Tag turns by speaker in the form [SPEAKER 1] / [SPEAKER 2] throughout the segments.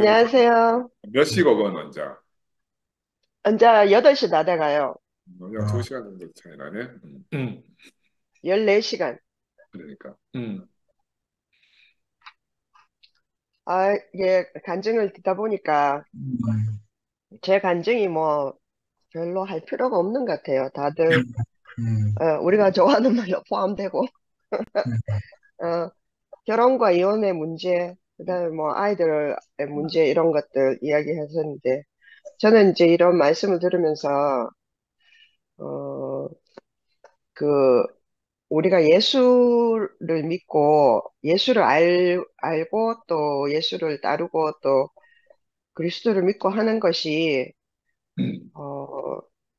[SPEAKER 1] 여기
[SPEAKER 2] 안녕하세요.
[SPEAKER 1] 몇 시거건 원자?
[SPEAKER 2] 이제 8시 다 돼가요.
[SPEAKER 1] 원자 2시간 정도 차이 나네. 음.
[SPEAKER 2] 14시간.
[SPEAKER 1] 그러니까.
[SPEAKER 2] 아, 이게 간증을 듣다 보니까 제 간증이 뭐 별로 할 필요가 없는 것 같아요. 다들, 우리가 좋아하는 말로 포함되고, 어, 결혼과 이혼의 문제, 그다음에 뭐 아이들의 문제 이런 것들 이야기하셨는데, 저는 이제 이런 말씀을 들으면서, 어, 그, 우리가 예수를 믿고, 예수를 알고 또 예수를 따르고 또 그리스도를 믿고 하는 것이,
[SPEAKER 1] 음.
[SPEAKER 2] 어,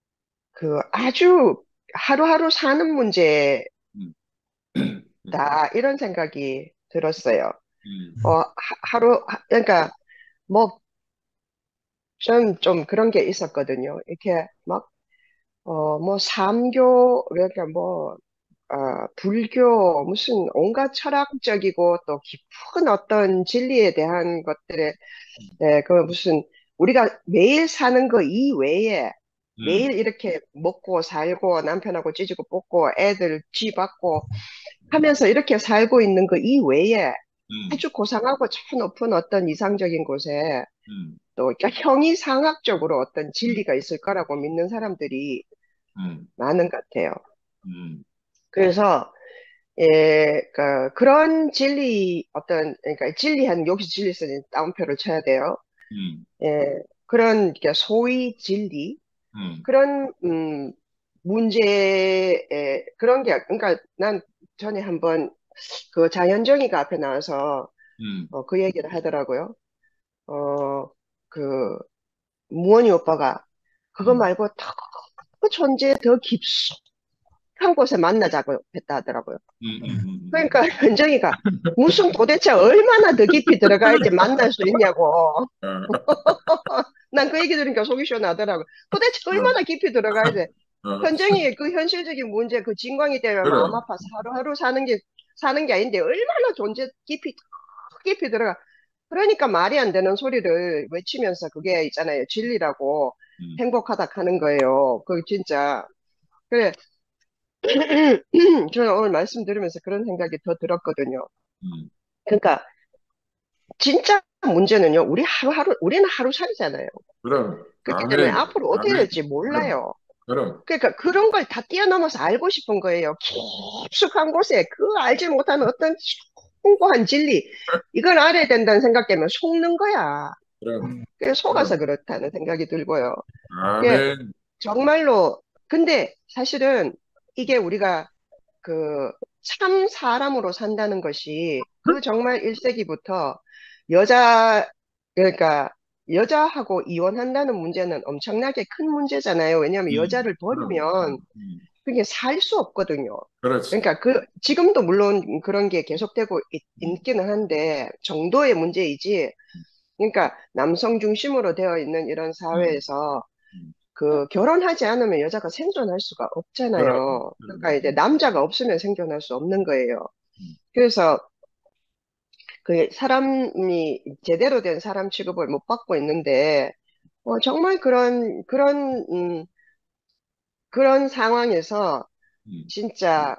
[SPEAKER 2] 아주 하루하루 사는 문제다,
[SPEAKER 1] 음.
[SPEAKER 2] 이런 생각이 들었어요.
[SPEAKER 1] 음.
[SPEAKER 2] 그러니까, 뭐, 좀 그런 게 있었거든요. 이렇게 막, 뭐, 그러니까 뭐, 불교, 무슨 온갖 철학적이고 또 깊은 어떤 진리에 대한 것들에, 그 무슨, 우리가 매일 사는 거 이외에
[SPEAKER 1] 음.
[SPEAKER 2] 매일 이렇게 먹고 살고 남편하고 찌지고 뽑고 애들 쥐 받고 하면서 이렇게 살고 있는 거 이외에
[SPEAKER 1] 음.
[SPEAKER 2] 아주 고상하고 저 높은 어떤 이상적인 곳에
[SPEAKER 1] 음.
[SPEAKER 2] 또 그러니까 형이상학적으로 어떤 진리가 있을 거라고 믿는 사람들이
[SPEAKER 1] 음.
[SPEAKER 2] 많은 것 같아요.
[SPEAKER 1] 음.
[SPEAKER 2] 그래서 그런 진리 그러니까 진리한 여기서 진리 쓰는 따옴표를 쳐야 돼요.
[SPEAKER 1] 음.
[SPEAKER 2] 그런 그러니까 소위 진리
[SPEAKER 1] 음.
[SPEAKER 2] 그런 문제에 그런 게 그러니까 난 전에 한번 그 장현정이가 앞에 나와서
[SPEAKER 1] 음.
[SPEAKER 2] 그 얘기를 하더라고요. 어, 그 무원이 오빠가 그거
[SPEAKER 1] 음.
[SPEAKER 2] 말고 더 존재의 더 깊숙한 곳에 만나자고 했다 하더라고요. 그러니까 현정이가 무슨 도대체 얼마나 더 깊이 들어가야지 만날 수 있냐고. 난 그 얘기 들으니까 속이 시원하더라고. 도대체 얼마나 깊이 들어가야 돼. 현정이 그 현실적인 문제, 그 진광이 때문에 마음
[SPEAKER 1] 그럼.
[SPEAKER 2] 아파서 하루하루 사는 게 아닌데 얼마나 존재 깊이 들어가. 그러니까 말이 안 되는 소리를 외치면서 그게 있잖아요. 진리라고
[SPEAKER 1] 음.
[SPEAKER 2] 행복하다 하는 거예요. 그 진짜. 그래. 저는 오늘 말씀 들으면서 그런 생각이 더 들었거든요.
[SPEAKER 1] 음.
[SPEAKER 2] 그러니까 진짜 문제는요. 우리는 하루살이잖아요.
[SPEAKER 1] 그럼.
[SPEAKER 2] 그렇기 때문에
[SPEAKER 1] 아멘.
[SPEAKER 2] 앞으로 어떻게
[SPEAKER 1] 아멘.
[SPEAKER 2] 될지
[SPEAKER 1] 그럼.
[SPEAKER 2] 몰라요.
[SPEAKER 1] 그럼.
[SPEAKER 2] 그러니까 그런 걸 다 뛰어넘어서 알고 싶은 거예요. 깊숙한 곳에 그 알지 못하는 어떤 숭고한 진리. 이걸 알아야 된다는 생각 때문에 속는 거야.
[SPEAKER 1] 그럼.
[SPEAKER 2] 그래서 속아서
[SPEAKER 1] 그럼.
[SPEAKER 2] 그렇다는 생각이 들고요. 그게
[SPEAKER 1] 아멘.
[SPEAKER 2] 정말로, 근데 사실은 이게 우리가 그 참 사람으로 산다는 것이 그 정말 1세기부터 여자, 그러니까 여자하고 이혼한다는 문제는 엄청나게 큰 문제잖아요. 왜냐하면 여자를
[SPEAKER 1] 그럼.
[SPEAKER 2] 버리면 그게 살 수 없거든요.
[SPEAKER 1] 그렇지.
[SPEAKER 2] 그러니까 지금도 물론 그런 게 계속되고 있기는 한데 정도의 문제이지. 그러니까 남성 중심으로 되어 있는 이런
[SPEAKER 1] 음.
[SPEAKER 2] 사회에서
[SPEAKER 1] 음.
[SPEAKER 2] 결혼하지 않으면 여자가 생존할 수가
[SPEAKER 1] 그럼.
[SPEAKER 2] 없잖아요. 그러니까
[SPEAKER 1] 그럼.
[SPEAKER 2] 이제 남자가 없으면 생존할 수 없는 거예요.
[SPEAKER 1] 음.
[SPEAKER 2] 그래서 그 사람이 제대로 된 사람 취급을 못 받고 있는데, 정말 그런 상황에서
[SPEAKER 1] 음.
[SPEAKER 2] 진짜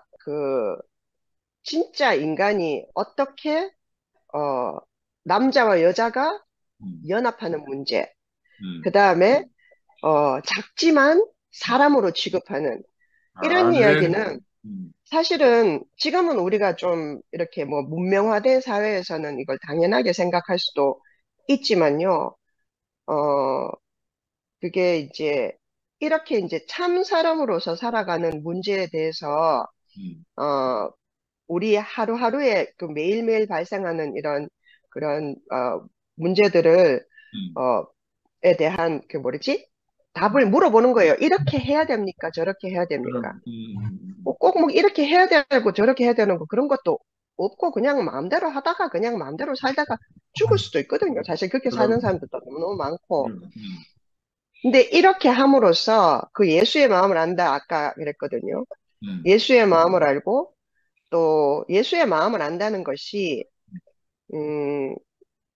[SPEAKER 2] 진짜 인간이 어떻게, 어, 남자와 여자가
[SPEAKER 1] 음.
[SPEAKER 2] 연합하는 문제, 그
[SPEAKER 1] 음.
[SPEAKER 2] 다음에, 작지만 사람으로 취급하는 이런
[SPEAKER 1] 아멘.
[SPEAKER 2] 이야기는
[SPEAKER 1] 음.
[SPEAKER 2] 사실은 지금은 우리가 좀 이렇게 뭐 문명화된 사회에서는 이걸 당연하게 생각할 수도 있지만요. 어, 그게 이제 이렇게 이제 참 사람으로서 살아가는 문제에 대해서
[SPEAKER 1] 음.
[SPEAKER 2] 어, 우리 하루하루에 그 매일매일 발생하는 이런 그런 문제들을
[SPEAKER 1] 음.
[SPEAKER 2] 어, 에 대한 그 뭐지? 답을 물어보는 거예요. 이렇게 해야 됩니까? 저렇게 해야 됩니까?
[SPEAKER 1] 그럼.
[SPEAKER 2] 꼭 뭐 이렇게 해야 되고 저렇게 해야 되는 거 그런 것도 없고 그냥 마음대로 하다가 그냥 마음대로 살다가 죽을 수도 있거든요. 사실 그렇게 사는
[SPEAKER 1] 그럼.
[SPEAKER 2] 사람들도 너무너무 많고.
[SPEAKER 1] 그럼.
[SPEAKER 2] 근데 이렇게 함으로써 그 예수의 마음을 안다 아까 그랬거든요.
[SPEAKER 1] 음.
[SPEAKER 2] 예수의 마음을 알고 또 예수의 마음을 안다는 것이 음,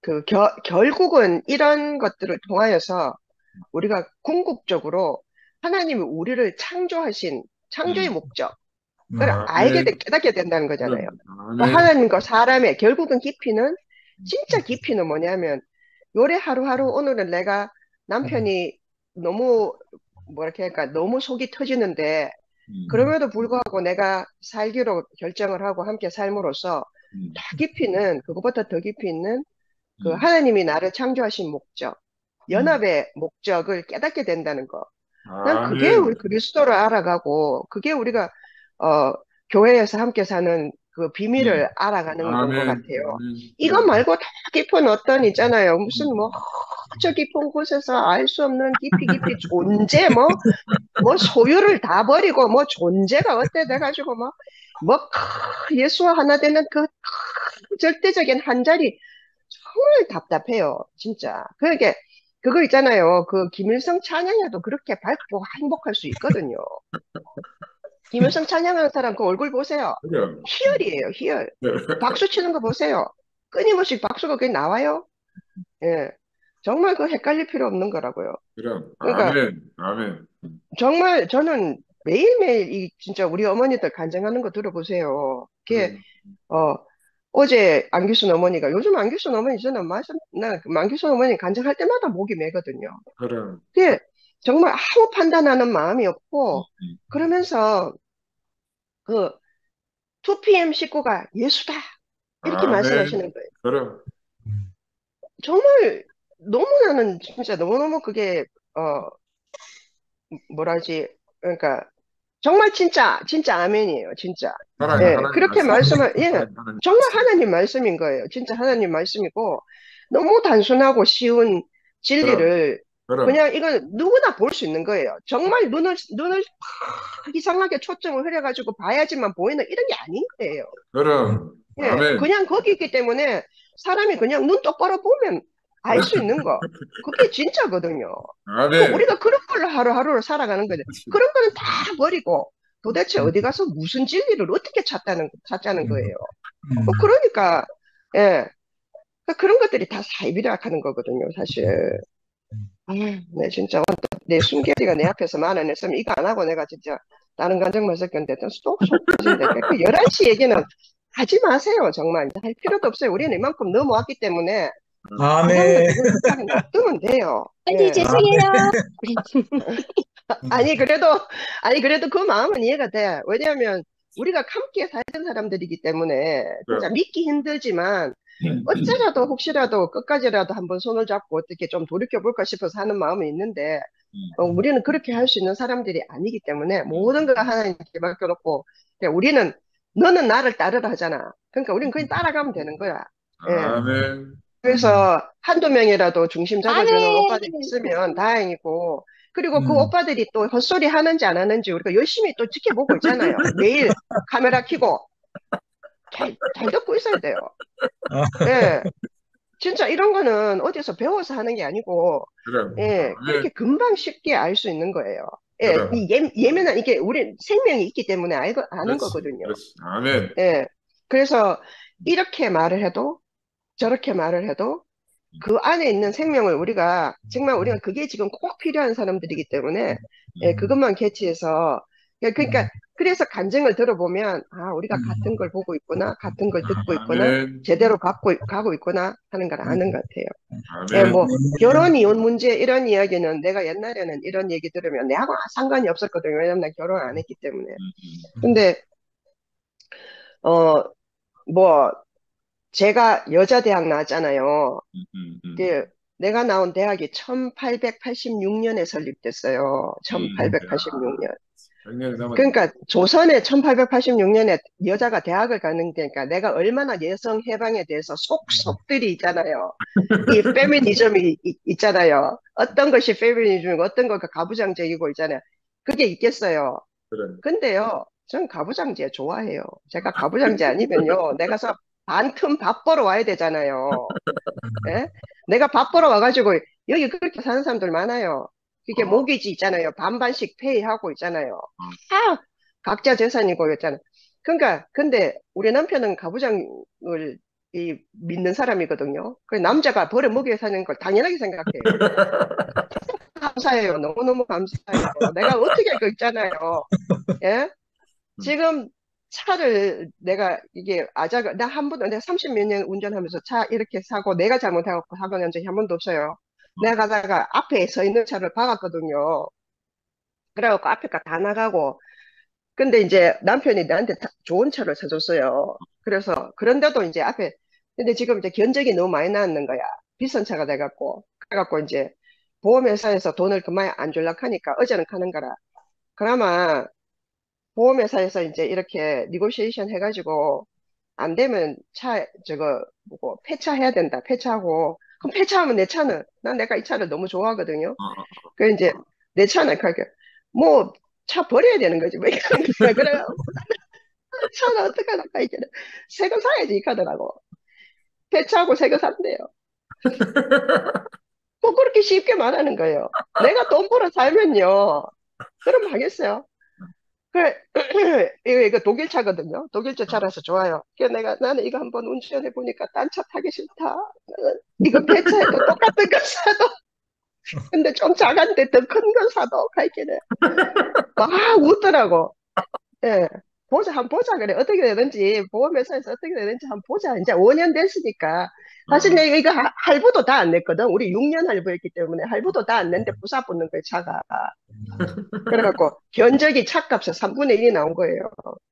[SPEAKER 2] 결국은 이런 것들을 통하여서 우리가 궁극적으로 하나님이 우리를 창조의
[SPEAKER 1] 음.
[SPEAKER 2] 목적을
[SPEAKER 1] 아멘.
[SPEAKER 2] 깨닫게 된다는 거잖아요.
[SPEAKER 1] 그럼. 아멘.
[SPEAKER 2] 하나님과 사람의 결국은 깊이는, 진짜 깊이는 뭐냐면, 요래 하루하루 오늘은 내가 남편이 너무, 뭐랄까 할까, 너무 속이 터지는데,
[SPEAKER 1] 음.
[SPEAKER 2] 그럼에도 불구하고 내가 살기로 결정을 하고 함께 삶으로써
[SPEAKER 1] 음.
[SPEAKER 2] 그것보다 더 깊이 있는 그
[SPEAKER 1] 음.
[SPEAKER 2] 하나님이 나를 창조하신 목적,
[SPEAKER 1] 음.
[SPEAKER 2] 연합의 목적을 깨닫게 된다는 거. 난 그게 우리
[SPEAKER 1] 아멘.
[SPEAKER 2] 그리스도를 알아가고, 그게 우리가, 어, 교회에서 함께 사는 그 비밀을
[SPEAKER 1] 음.
[SPEAKER 2] 알아가는 건 것
[SPEAKER 1] 아멘.
[SPEAKER 2] 같아요.
[SPEAKER 1] 아멘.
[SPEAKER 2] 이것 말고 더 깊은 어떤 있잖아요. 무슨 뭐, 저 깊은 곳에서 알 수 없는 깊이 존재, 뭐 소유를 다 버리고, 뭐 존재가 어때 돼가지고, 예수와 하나 되는 절대적인 한 자리, 정말 답답해요, 진짜. 그러게, 그거 있잖아요. 그 김일성 찬양에도 그렇게 밝고 행복할 수 있거든요. 김일성 찬양하는 사람 그 얼굴 보세요.
[SPEAKER 1] 그럼.
[SPEAKER 2] 희열이에요, 희열. 박수 치는 거 보세요. 끊임없이 박수가 그게 나와요. 예. 정말 그 헷갈릴 필요 없는 거라고요.
[SPEAKER 1] 그럼.
[SPEAKER 2] 그러니까
[SPEAKER 1] 아멘. 아멘.
[SPEAKER 2] 정말 저는 매일매일 진짜 우리 어머니들 간증하는 거 들어보세요. 그게,
[SPEAKER 1] 그럼.
[SPEAKER 2] 어, 어제 안규순 어머니가, 요즘 안규순 어머니 저는 안규순 어머니 간증할 때마다 목이 메거든요.
[SPEAKER 1] 그럼.
[SPEAKER 2] 그게 정말 아무 판단하는 마음이 없고,
[SPEAKER 1] 음.
[SPEAKER 2] 그러면서 그 2PM 식구가 예수다. 이렇게
[SPEAKER 1] 아멘.
[SPEAKER 2] 말씀하시는 거예요.
[SPEAKER 1] 그럼.
[SPEAKER 2] 정말 나는 진짜 너무너무 그게, 어, 뭐라지, 그러니까 정말 진짜 아멘이에요, 진짜.
[SPEAKER 1] 사랑이
[SPEAKER 2] 예,
[SPEAKER 1] 하나님
[SPEAKER 2] 그렇게
[SPEAKER 1] 말씀.
[SPEAKER 2] 예,
[SPEAKER 1] 사랑이 하나님
[SPEAKER 2] 정말
[SPEAKER 1] 말씀.
[SPEAKER 2] 하나님 말씀인 거예요. 진짜 하나님 말씀이고, 너무 단순하고 쉬운
[SPEAKER 1] 그럼.
[SPEAKER 2] 진리를
[SPEAKER 1] 그럼.
[SPEAKER 2] 그냥 이건 누구나 볼 수 있는 거예요. 정말 눈을 팍 이상하게 초점을 흐려가지고 봐야지만 보이는 이런 게 아닌 거예요.
[SPEAKER 1] 그럼.
[SPEAKER 2] 예,
[SPEAKER 1] 아멘.
[SPEAKER 2] 그냥 거기 있기 때문에 사람이 그냥 눈 똑바로 보면 알 수 있는 거. 그게 진짜거든요. 그러니까
[SPEAKER 1] 아멘.
[SPEAKER 2] 우리가 그런 걸로 하루하루를 살아가는 거죠. 그런 거는 다 버리고 도대체 어디 가서 무슨 진리를 어떻게 찾자는 거예요. 그러니까, 예. 그런 것들이 다 사이비락하는 거거든요, 사실. 네, 진짜, 내 숨결이가 내 앞에서 말 안 했으면 이거 안 하고 내가 진짜 다른 감정만 섞였는데 쏙 터진대. 그 11시 얘기는 하지 마세요, 정말. 할 필요도 없어요. 우리는 이만큼 넘어왔기 때문에 그 다음에
[SPEAKER 3] 아멘.
[SPEAKER 2] 그걸 생각이 놔두면 돼요.
[SPEAKER 4] 아니,
[SPEAKER 2] 예.
[SPEAKER 4] 죄송해요.
[SPEAKER 2] 아니, 그래도 그 마음은 이해가 돼. 왜냐하면 우리가 함께 살던 사람들이기 때문에 진짜
[SPEAKER 1] 그럼.
[SPEAKER 2] 믿기 힘들지만 어쩌라도 혹시라도 끝까지라도 한번 손을 잡고 어떻게 좀 돌이켜볼까 싶어서 하는 마음은 있는데 우리는 그렇게 할 수 있는 사람들이 아니기 때문에 모든 걸 하나님께 맡겨놓고 그냥 너는 나를 따르라 하잖아. 그러니까 우리는 그냥 따라가면 되는 거야. 예.
[SPEAKER 1] 아멘.
[SPEAKER 2] 그래서 한두 명이라도 중심 잡아주는
[SPEAKER 4] 아멘.
[SPEAKER 2] 오빠들이 있으면 다행이고, 그리고 그
[SPEAKER 3] 음.
[SPEAKER 2] 오빠들이 또 헛소리 하는지 안 하는지 우리가 열심히 또 지켜보고 있잖아요. 매일 카메라 켜고 잘 듣고 있어야 돼요. 예. 진짜 이런 거는 어디서 배워서 하는 게 아니고,
[SPEAKER 1] 그럼.
[SPEAKER 2] 예, 그렇게
[SPEAKER 1] 아멘.
[SPEAKER 2] 금방 쉽게 알 수 있는 거예요. 예,
[SPEAKER 1] 그럼.
[SPEAKER 2] 예민한, 이게 우리 생명이 있기 때문에 아는
[SPEAKER 1] 그렇지.
[SPEAKER 2] 거거든요.
[SPEAKER 1] 그렇지. 아멘.
[SPEAKER 2] 예. 그래서 이렇게 말을 해도, 저렇게 말을 해도, 그 안에 있는 생명을 정말 우리가 그게 지금 꼭 필요한 사람들이기 때문에, 예, 그것만 캐치해서, 그러니까, 그래서 간증을 들어보면, 우리가 같은 걸 보고 있구나, 같은 걸 듣고 있구나,
[SPEAKER 1] 아멘.
[SPEAKER 2] 제대로 가고 있구나 하는 걸 아는 것 같아요. 예,
[SPEAKER 1] 아멘.
[SPEAKER 2] 결혼, 이혼 문제, 이런 이야기는 내가 옛날에는 이런 얘기 들으면 내하고 상관이 없었거든요. 왜냐면 난 결혼 안 했기 때문에. 근데, 어, 뭐, 제가 여자 대학 나왔잖아요. 그 내가 나온 대학이 1886년에 설립됐어요. 1886년.
[SPEAKER 1] 작년에 남았.
[SPEAKER 2] 그러니까 조선에 1886년에 여자가 대학을 가는 게니까 내가 얼마나 여성 해방에 대해서 속속들이 있잖아요. 이 페미니즘이 있잖아요. 어떤 것이 페미니즘이고 어떤 것이 가부장적이고 있잖아요. 그게 있겠어요.
[SPEAKER 1] 그래.
[SPEAKER 2] 근데요, 전 가부장제 좋아해요. 제가 가부장제 아니면요, 내가서 반틈 밥 벌어 와야 되잖아요. 예? 내가 밥 벌어 와가지고 여기 그렇게 사는 사람들 많아요. 그게 모기지 있잖아요. 반반씩 페이하고 있잖아요. 다 각자 재산이고 있잖아요. 그러니까 근데 우리 남편은 가부장을 믿는 사람이거든요. 그 남자가 벌어 먹여 사는 걸 당연하게 생각해요. 감사해요. 너무너무 감사해요. 내가 어떻게 할 거 있잖아요. 예? 지금 차를 내가 이게 아자가 나 한 번도 내가 30 몇 년 운전하면서 차 이렇게 사고 내가 잘못해갖고 사고 난 적이 한 번도 없어요. 내가 가다가 앞에 서 있는 차를 박았거든요. 그래갖고 앞에가 다 나가고 근데 이제 남편이 나한테 좋은 차를 사줬어요. 그래서 그런데도 이제 앞에 근데 지금 이제 견적이 너무 많이 나왔는 거야. 비싼 차가 돼갖고 그래갖고 이제 보험회사에서 돈을 그만 안 줄락 하니까 어제는 가는 거라. 그나마 보험회사에서 이제 이렇게 니고시에이션 해가지고 안 되면 차 저거 뭐고 폐차해야 된다. 폐차하고 그럼 폐차하면 내 차는 난 내가 이 차를 너무 좋아하거든요. 그 이제 내 차는 그렇게 뭐 차 버려야 되는 거지 왜 그러는 거야. 그래 차는 어떡하나 이게 새 거 사야지 이 카더라고. 폐차하고 새 거 산대요. 뭐 그렇게 쉽게 말하는 거예요. 내가 돈 벌어 살면요. 그럼 하겠어요. 그, 이거 독일 차거든요. 독일차 차라서 좋아요. 그래서 나는 이거 한번 운전해 보니까 딴 차 타기 싫다. 이거 배차해도 똑같은 거 사도, 근데 좀 작은데 더 큰 거 사도, 갈게는. 막 웃더라고. 예. 보자, 한번 보자, 그래. 어떻게 되는지, 보험회사에서 어떻게 되는지 한번 보자. 이제 5년 됐으니까. 사실 내가 이거 할부도 다 안 냈거든. 우리 6년 할부했기 때문에 할부도 다 안 냈는데 부사 붙는 거예요, 차가. 그래갖고, 견적이 차값의 3분의 1이 나온 거예요.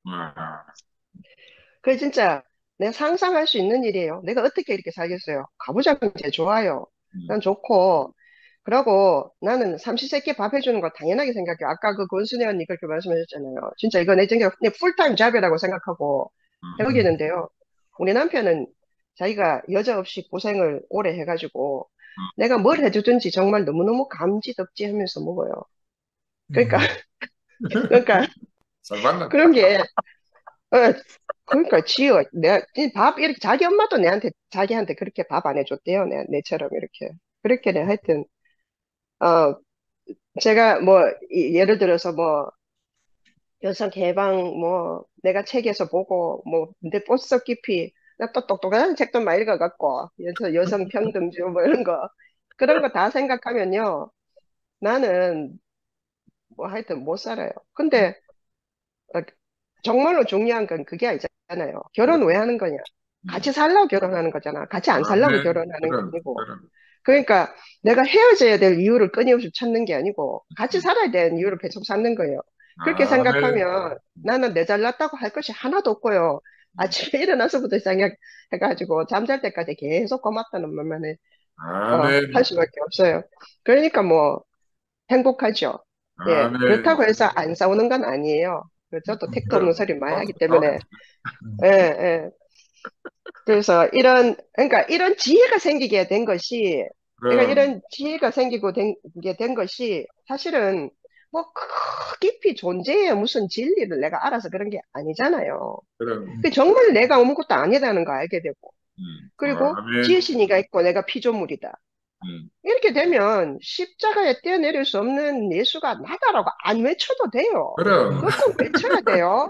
[SPEAKER 2] 그게 진짜 내가 상상할 수 있는 일이에요. 내가 어떻게 이렇게 살겠어요? 가부장은 제일 좋아요. 난 좋고, 그러고 나는 삼시세끼 밥 해주는 거 당연하게 생각해요. 아까 그 권순혜 언니 그렇게 말씀하셨잖아요. 진짜 이거 내 생각 그냥 풀타임 잡이라고 생각하고 해오겠는데요. 우리 남편은 자기가 여자 없이 고생을 오래 해가지고 내가 뭘 해주든지 정말 너무너무 감지덕지 하면서 먹어요. 그러니까, 그러니까
[SPEAKER 1] Salvarla.
[SPEAKER 2] 그런 게 어, 그러니까 지요. 내가 밥 이렇게 자기 엄마도 내한테 자기한테 그렇게 밥 안 해줬대요. 내처럼 이렇게 그렇게 내 하여튼 어 제가 뭐 예를 들어서 뭐 여성 개방 뭐 내가 책에서 보고 뭐 내 보석 깊이 나 또 똑똑한 책도 많이 읽어갖고 여성 평등주 뭐 이런 거 그런 거 다 생각하면요 나는 뭐 하여튼 못 살아요. 근데 어, 정말로 중요한 건 그게 아니잖아요. 결혼 왜 하는 거냐? 같이 살라고 결혼하는 거잖아. 같이 안 살라고
[SPEAKER 1] Amén.
[SPEAKER 2] 결혼하는 게
[SPEAKER 1] Claro,
[SPEAKER 2] 아니고.
[SPEAKER 1] claro.
[SPEAKER 2] 그러니까 내가 헤어져야 될 이유를 끊임없이 찾는 게 아니고 같이 살아야 되는 이유를 계속 찾는 거예요. 그렇게
[SPEAKER 1] Amén.
[SPEAKER 2] 생각하면 나는 내 잘났다고 할 것이 하나도 없고요. 아침에 일어나서부터 생각해가지고 잠잘 때까지 계속 고맙다는 말만 할
[SPEAKER 1] Amén.
[SPEAKER 2] 수밖에 없어요. 그러니까 뭐 행복하죠. 예,
[SPEAKER 1] Amén.
[SPEAKER 2] 그렇다고 해서 안 싸우는 건 아니에요. 저도 택도 없는
[SPEAKER 1] Claro.
[SPEAKER 2] 소리 많이 하기
[SPEAKER 1] Ahora
[SPEAKER 2] 때문에 예, 예. 그래서 그러니까 이런 지혜가 생기게 된 것이, 그러니까
[SPEAKER 1] claro,
[SPEAKER 2] 이런 지혜가 생기고 게 된 것이 사실은 뭐 깊이 존재의 무슨 진리를 내가 알아서 그런 게 아니잖아요.
[SPEAKER 1] claro.
[SPEAKER 2] 그 정말 내가 아무것도 아니다는 거 알게 되고, 그리고
[SPEAKER 1] Amén.
[SPEAKER 2] 지혜신이가 있고 내가 피조물이다. 이렇게 되면 십자가에 떼어내릴 수 없는 예수가 나다라고 안 외쳐도 돼요.
[SPEAKER 1] 그럼
[SPEAKER 2] 그거 꼭 외쳐야 돼요.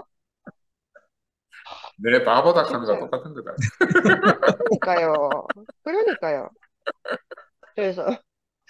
[SPEAKER 1] 내 바보다 하는 거
[SPEAKER 2] 진짜.
[SPEAKER 1] 똑같은 거다.
[SPEAKER 2] 그러니까요. 그러니까요. 그래서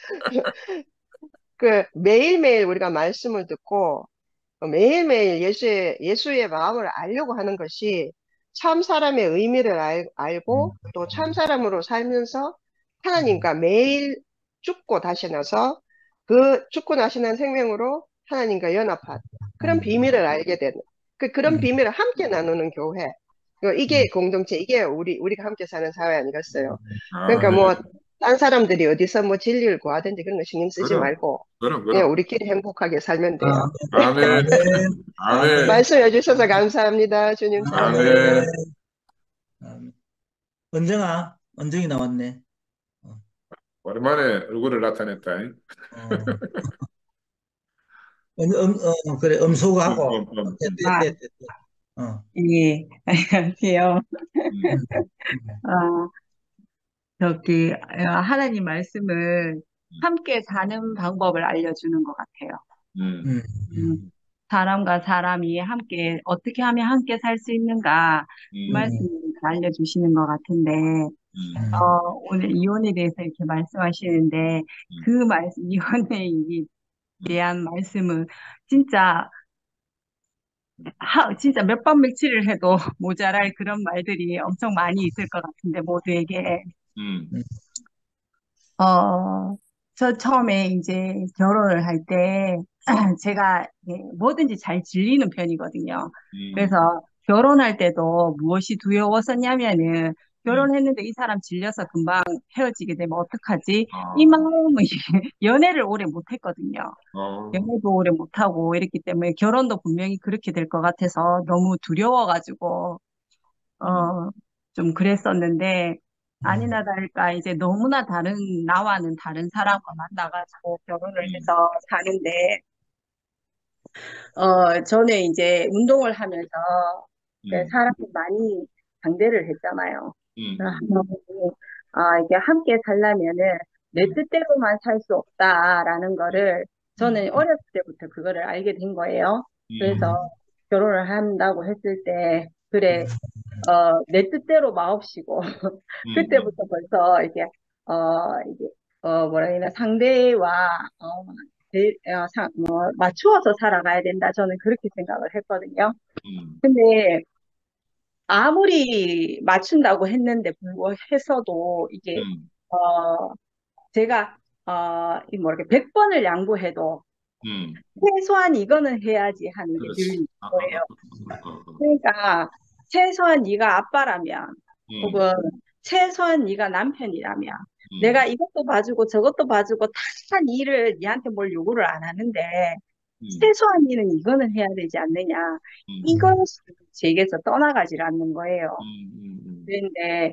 [SPEAKER 2] 그 매일매일 우리가 말씀을 듣고 매일매일 예수의 마음을 알려고 하는 것이 참 사람의 의미를 알고 또 참 사람으로 살면서 하나님과 매일 죽고 다시 나서 그 죽고 다시 난 생명으로 하나님과 연합한 그런 비밀을 알게 되는 그런 비밀을 함께 나누는 교회. 이게 공동체, 이게 우리가 함께 사는 사회 아니겠어요? 그러니까 뭐,
[SPEAKER 1] 아멘.
[SPEAKER 2] 딴 사람들이 어디서 뭐 진리를 구하든지 그런 거 신경 쓰지
[SPEAKER 1] 그럼,
[SPEAKER 2] 말고,
[SPEAKER 1] 그럼,
[SPEAKER 2] 그냥
[SPEAKER 1] 그럼.
[SPEAKER 2] 우리끼리 행복하게 살면 돼요.
[SPEAKER 3] 아멘,
[SPEAKER 1] 아멘.
[SPEAKER 3] 아멘, 아멘,
[SPEAKER 1] 아멘.
[SPEAKER 2] 말씀해 주셔서 감사합니다. 주님
[SPEAKER 3] 아멘,
[SPEAKER 2] 사랑합니다.
[SPEAKER 1] 아멘.
[SPEAKER 3] 아멘. 은정이 나왔네. 어,
[SPEAKER 1] 오랜만에 얼굴을 나타냈다.
[SPEAKER 3] 어, 그래, 음소거하고.
[SPEAKER 4] 아,
[SPEAKER 3] 됐. 어,
[SPEAKER 4] 예, 안녕하세요.
[SPEAKER 1] 음,
[SPEAKER 3] 음,
[SPEAKER 4] 어, 하나님 말씀을 함께 사는 방법을 알려주는 것 같아요.
[SPEAKER 1] 음,
[SPEAKER 3] 음,
[SPEAKER 4] 음, 사람과 사람이 함께, 어떻게 하면 함께 살 수 있는가, 그
[SPEAKER 1] 음,
[SPEAKER 4] 말씀을 알려주시는 것 같은데, 오늘 이혼에 대해서 이렇게 말씀하시는데, 그 이혼에 대한 말씀은 진짜, 진짜 몇 번 며칠을 해도 모자랄 그런 말들이 엄청 많이 있을 것 같은데, 모두에게.
[SPEAKER 1] 음,
[SPEAKER 4] 어, 저 처음에 이제 결혼을 할 때, 제가 뭐든지 잘 질리는 편이거든요. 그래서 결혼할 때도 무엇이 두려웠었냐면은, 결혼했는데 이 사람 질려서 금방 헤어지게 되면 어떡하지? 이
[SPEAKER 1] 아,
[SPEAKER 4] 마음은 연애를 오래 못 했거든요.
[SPEAKER 1] 어,
[SPEAKER 4] 연애도 오래 못 하고 이랬기 때문에 결혼도 분명히 그렇게 될 것 같아서 너무 두려워가지고,
[SPEAKER 1] 음,
[SPEAKER 4] 어, 좀 그랬었는데, 아니나 다를까, 이제 너무나 나와는 다른 사람과 만나가지고 결혼을
[SPEAKER 1] 음,
[SPEAKER 4] 해서 사는데, 전에 이제 운동을 하면서
[SPEAKER 1] 음,
[SPEAKER 4] 사람을 많이 상대를 했잖아요.
[SPEAKER 1] 음,
[SPEAKER 4] 이게 함께 살려면은 내
[SPEAKER 1] 음,
[SPEAKER 4] 뜻대로만 살 수 없다라는 거를
[SPEAKER 1] 음,
[SPEAKER 4] 저는 어렸을 때부터 그거를 알게 된 거예요. 그래서
[SPEAKER 1] 음,
[SPEAKER 4] 결혼을 한다고 했을 때, 그래, 내 뜻대로 마옵시고,
[SPEAKER 1] 음,
[SPEAKER 4] 그때부터 벌써 이게, 뭐라 해야 되나, 상대와, 맞추어서 살아가야 된다. 저는 그렇게 생각을 했거든요.
[SPEAKER 1] 음,
[SPEAKER 4] 근데 아무리 맞춘다고 했는데 불구해서도 이게,
[SPEAKER 1] 음,
[SPEAKER 4] 어, 제가, 이 뭐랄까, 100번을 양보해도
[SPEAKER 1] 음,
[SPEAKER 4] 최소한 이거는 해야지 하는 게 늘
[SPEAKER 1] 그렇지.
[SPEAKER 4] 있는
[SPEAKER 1] 아, 아, 아,
[SPEAKER 4] 거예요.
[SPEAKER 1] 아,
[SPEAKER 4] 그러니까 최소한 네가 아빠라면
[SPEAKER 1] 음,
[SPEAKER 4] 혹은 최소한 네가 남편이라면
[SPEAKER 1] 음,
[SPEAKER 4] 내가 이것도 봐주고 저것도 봐주고 다 일을 얘한테 뭘 요구를 안 하는데
[SPEAKER 1] 음,
[SPEAKER 4] 최소한 일은 이거는 해야 되지 않느냐.
[SPEAKER 1] 음,
[SPEAKER 4] 이것이 제게서 떠나가질 않는 거예요.
[SPEAKER 1] 음,
[SPEAKER 4] 그런데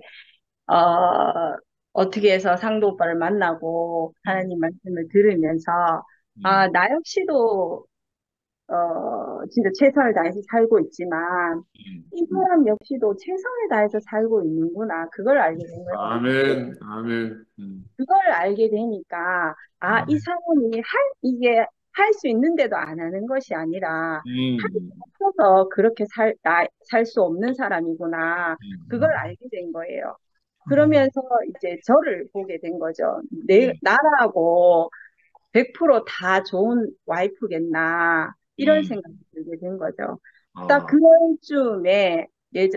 [SPEAKER 4] 어떻게 해서 상도 오빠를 만나고
[SPEAKER 1] 음,
[SPEAKER 4] 하나님 말씀을 들으면서
[SPEAKER 1] 음,
[SPEAKER 4] 나 역시도 진짜 최선을 다해서 살고 있지만, 이 사람 역시도 최선을 다해서 살고 있는구나. 그걸 알게 된 거예요.
[SPEAKER 1] 아멘, 아멘,
[SPEAKER 4] 그걸 알게 되니까, 이 사람이 이게 할 수 있는데도 안 하는 것이 아니라, 하기
[SPEAKER 1] 음,
[SPEAKER 4] 싶어서 그렇게 살 수 없는 사람이구나. 그걸
[SPEAKER 1] 음,
[SPEAKER 4] 알게 된 거예요. 그러면서 이제 저를 보게 된 거죠.
[SPEAKER 1] 음,
[SPEAKER 4] 나라고 100%다 좋은 와이프겠나 이런
[SPEAKER 1] 음,
[SPEAKER 4] 생각이 들게 된 거죠. 딱
[SPEAKER 1] 아,
[SPEAKER 4] 그럴 쯤에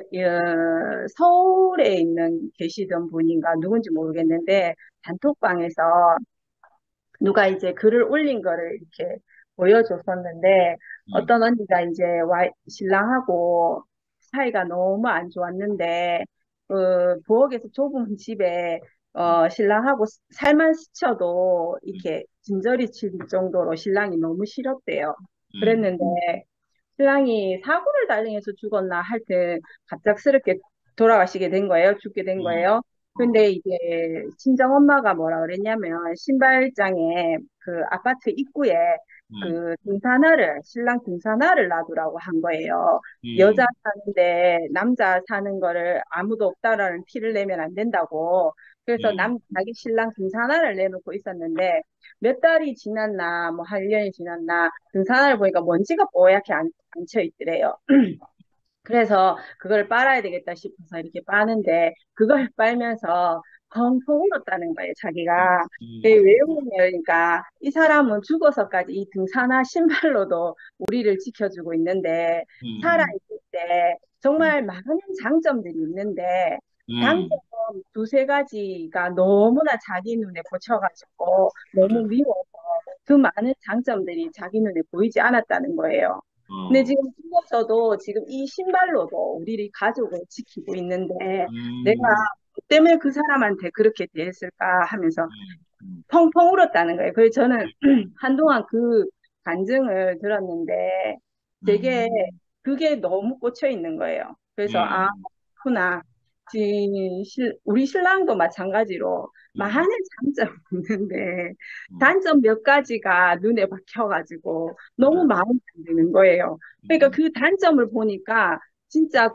[SPEAKER 4] 서울에 계시던 분인가 누군지 모르겠는데 단톡방에서 누가 이제 글을 올린 거를 이렇게 보여줬었는데
[SPEAKER 1] 음,
[SPEAKER 4] 어떤 언니가 이제 신랑하고 사이가 너무 안 좋았는데 부엌에서 좁은 집에 신랑하고 살만 스쳐도
[SPEAKER 1] 음,
[SPEAKER 4] 이렇게 진저리 칠 정도로 신랑이 너무 싫었대요.
[SPEAKER 1] 음,
[SPEAKER 4] 그랬는데 신랑이 사고를 당해서 죽었나 하여튼 갑작스럽게 돌아가시게 된 거예요. 죽게 된
[SPEAKER 1] 어,
[SPEAKER 4] 거예요.
[SPEAKER 1] 어,
[SPEAKER 4] 근데 이제 친정 엄마가 뭐라 그랬냐면 신발장에 그 아파트 입구에
[SPEAKER 1] 음,
[SPEAKER 4] 그 신랑 등산화를 놔두라고 한 거예요. 여자
[SPEAKER 1] 음,
[SPEAKER 4] 사는데 남자 사는 거를 아무도 없다라는 티를 내면 안 된다고. 그래서
[SPEAKER 1] 음,
[SPEAKER 4] 자기 신랑 등산화를 내놓고 있었는데 몇 달이 지났나 뭐 한 1년이 지났나 등산화를 보니까 먼지가 뽀얗게 앉혀 있더래요. 그래서 그걸 빨아야 되겠다 싶어서 이렇게 빠는데 그걸 빨면서 펑펑 울었다는 거예요, 자기가. 왜 울었냐, 그러니까 이 사람은 죽어서까지 이 등산화 신발로도 우리를 지켜주고 있는데
[SPEAKER 1] 음,
[SPEAKER 4] 살아있을 때 정말 많은 장점들이 있는데 장점
[SPEAKER 1] 음,
[SPEAKER 4] 두세 가지가 너무나 자기 눈에 꽂혀가지고
[SPEAKER 1] 그래,
[SPEAKER 4] 너무 미워서 그 많은 장점들이 자기 눈에 보이지 않았다는 거예요. 근데
[SPEAKER 1] 어,
[SPEAKER 4] 지금 죽어서도 지금 이 신발로도 우리를 가족을 지키고 있는데 내가
[SPEAKER 1] 음,
[SPEAKER 4] 뭐 때문에 그 사람한테 그렇게 대했을까 하면서
[SPEAKER 1] 음,
[SPEAKER 4] 펑펑 울었다는 거예요. 그래서 저는 한동안 그 간증을 들었는데 되게
[SPEAKER 1] 음,
[SPEAKER 4] 그게 너무 꽂혀 있는 거예요. 그래서
[SPEAKER 1] 음,
[SPEAKER 4] 그렇구나. 우리 신랑도 마찬가지로
[SPEAKER 1] 음,
[SPEAKER 4] 많은 장점이 있는데
[SPEAKER 1] 음,
[SPEAKER 4] 단점 몇 가지가 눈에 박혀가지고 너무
[SPEAKER 1] 그래,
[SPEAKER 4] 마음이 안 드는 거예요. 그러니까
[SPEAKER 1] 음,
[SPEAKER 4] 그 단점을 보니까 진짜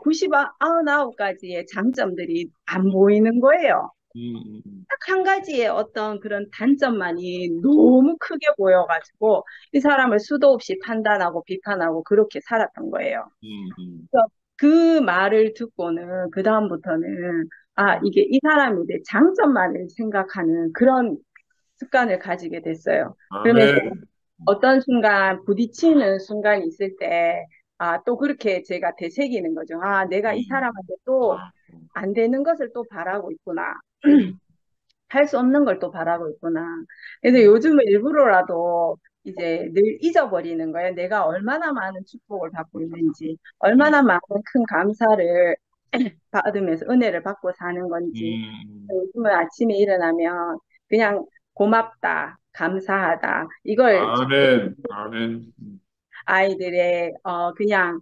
[SPEAKER 4] 99가지의 장점들이 안 보이는 거예요.
[SPEAKER 1] 음,
[SPEAKER 4] 딱 한 가지의 어떤 그런 단점만이 너무 크게 보여가지고 이 사람을 수도 없이 판단하고 비판하고 그렇게 살았던 거예요.
[SPEAKER 1] 음, 음,
[SPEAKER 4] 그 말을 듣고는 그다음부터는 아, 이게 이 사람에 대해 장점만을 생각하는 그런 습관을 가지게 됐어요. 그러면서
[SPEAKER 1] 아멘.
[SPEAKER 4] 어떤 순간 부딪히는 순간이 있을 때, 아, 또 그렇게 제가 되새기는 거죠. 아, 내가 이 사람한테 또 안 되는 것을 또 바라고 있구나. 할 수 없는 걸 또 바라고 있구나. 그래서 요즘은 일부러라도 이제 늘 잊어버리는 거예요. 내가 얼마나 많은 축복을 받고 있는지, 얼마나 많은 큰 감사를 받으면서 은혜를 받고 사는 건지. 요즘은 아침에 일어나면 그냥 고맙다, 감사하다. 이걸
[SPEAKER 1] 아멘. 아멘.
[SPEAKER 4] 아이들의 그냥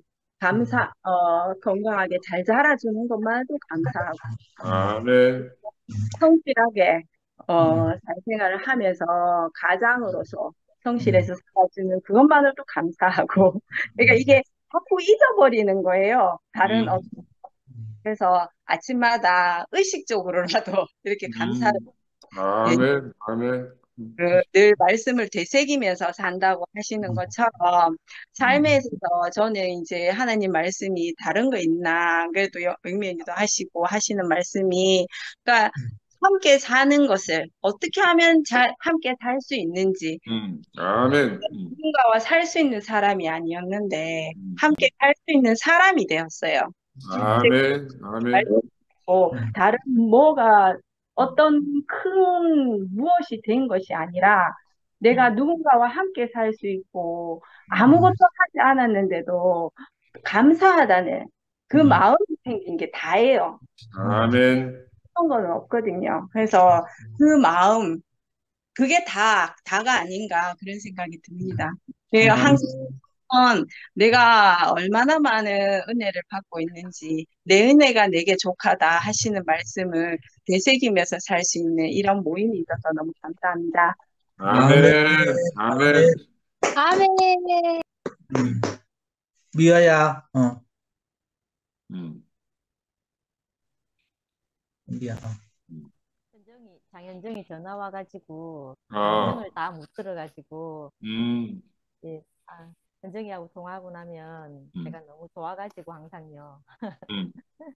[SPEAKER 4] 건강하게 잘 자라주는 것만도 감사하고
[SPEAKER 1] 아멘.
[SPEAKER 4] 성실하게 사회생활을 하면서 가장으로서 성실해서 살아주는 그것만으로도 감사하고 그러니까 이게 자꾸 잊어버리는 거예요. 다른 그래서 아침마다 의식적으로라도 이렇게 감사를
[SPEAKER 1] 아멘. 아멘.
[SPEAKER 4] 늘 말씀을 되새기면서 산다고 하시는 것처럼 삶에 있어서 저는 이제 하나님 말씀이 다른 거 있나 그래도 영면기도 하시고 하시는 말씀이 그러니까 함께 사는 것을 어떻게 하면 잘 함께 살 수 있는지
[SPEAKER 1] 아멘.
[SPEAKER 4] 누군가와 살 수 있는 사람이 아니었는데 함께 살 수 있는 사람이 되었어요.
[SPEAKER 1] 아멘. 아멘.
[SPEAKER 4] 말고 다른 뭐가 어떤 큰 무엇이 된 것이 아니라 내가 누군가와 함께 살 수 있고 아무것도 하지 않았는데도 감사하다는 그 마음이 생긴 게 다예요.
[SPEAKER 1] 아멘.
[SPEAKER 4] 그런 거는 없거든요. 그래서 그 마음 그게 다가 아닌가 그런 생각이 듭니다. 내가
[SPEAKER 1] 아멘.
[SPEAKER 4] 항상 내가 얼마나 많은 은혜를 받고 있는지 내 은혜가 내게 족하다 하시는 말씀을 되새기면서 살 수 있는 이런 모임이 있어서 너무 감사합니다.
[SPEAKER 3] 아멘.
[SPEAKER 1] 아멘. 아멘.
[SPEAKER 5] 아멘.
[SPEAKER 3] 미아야,
[SPEAKER 1] 음.
[SPEAKER 3] 미아.
[SPEAKER 5] 장현정이 전화 와가지고
[SPEAKER 1] 아.
[SPEAKER 5] 설명을 다 못 들어가지고 예, 현정이하고 통화하고 나면 제가 너무 좋아가지고 항상요.
[SPEAKER 1] 음.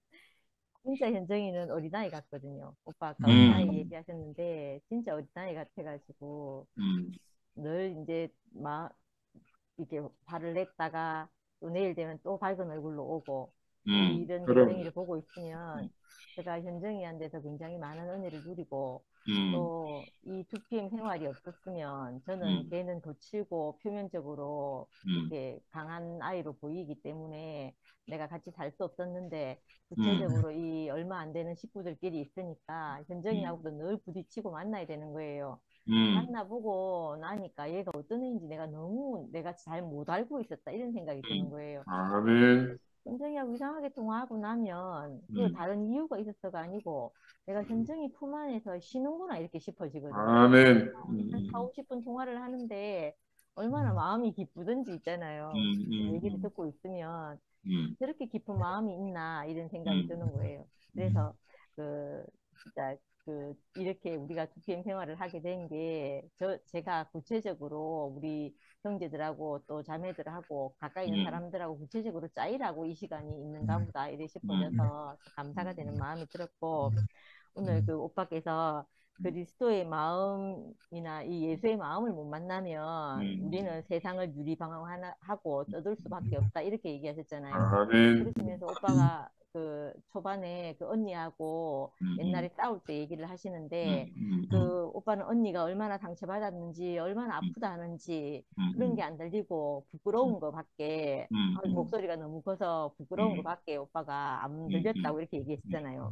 [SPEAKER 5] 진짜 현정이는 어린아이 같거든요. 오빠 아까
[SPEAKER 1] 음.
[SPEAKER 5] 어린아이 얘기하셨는데 진짜 어린아이 같아가지고 늘 이제 막 이렇게 화를 냈다가 또 내일 되면 또 밝은 얼굴로 오고 이런
[SPEAKER 1] 그럼.
[SPEAKER 5] 현정이를 보고 있으면 제가 현정이한테서 굉장히 많은 은혜를 누리고 또 이 2PM 생활이 없었으면 저는 걔는 거칠고 표면적으로 이렇게 강한 아이로 보이기 때문에 내가 같이 살 수 없었는데 구체적으로 이 얼마 안 되는 식구들끼리 있으니까 현정이하고도 늘 부딪히고 만나야 되는 거예요. 만나보고 나니까 얘가 어떤 애인지 내가 잘 못 알고 있었다 이런 생각이 드는 거예요.
[SPEAKER 1] 아멘.
[SPEAKER 5] 현정이하고 이상하게 통화하고 나면 그 다른 이유가 있어서가 아니고 내가 현정이 품 안에서 쉬는구나 이렇게 싶어지거든요.
[SPEAKER 1] 아멘.
[SPEAKER 5] 한 4, 50분 통화를 하는데 얼마나 마음이 기쁘든지 있잖아요. 얘기를 듣고 있으면 저렇게 깊은 마음이 있나 이런 생각이 드는 거예요. 그래서 진짜 이렇게 우리가 2PM 생활을 하게 된 게 제가 구체적으로 우리 형제들하고 또 자매들하고 가까이 있는 사람들하고 구체적으로 짜이라고 이 시간이 있는가 보다 이래 싶어져서 감사가 되는 마음이 들었고 오늘 그 오빠께서 그리스도의 마음이나 이 예수의 마음을 못 만나면 우리는 세상을 유리방황하고 떠들 수밖에 없다 이렇게 얘기하셨잖아요.
[SPEAKER 1] 아멘.
[SPEAKER 5] 그러시면서 오빠가 그 초반에 그 언니하고 옛날에 싸울 때 얘기를 하시는데 그 오빠는 언니가 얼마나 상처받았는지 얼마나 아프다 하는지 그런 게 안 들리고 부끄러운 거밖에 목소리가 너무 커서 부끄러운 거밖에 오빠가 안 들렸다고 이렇게 얘기했잖아요.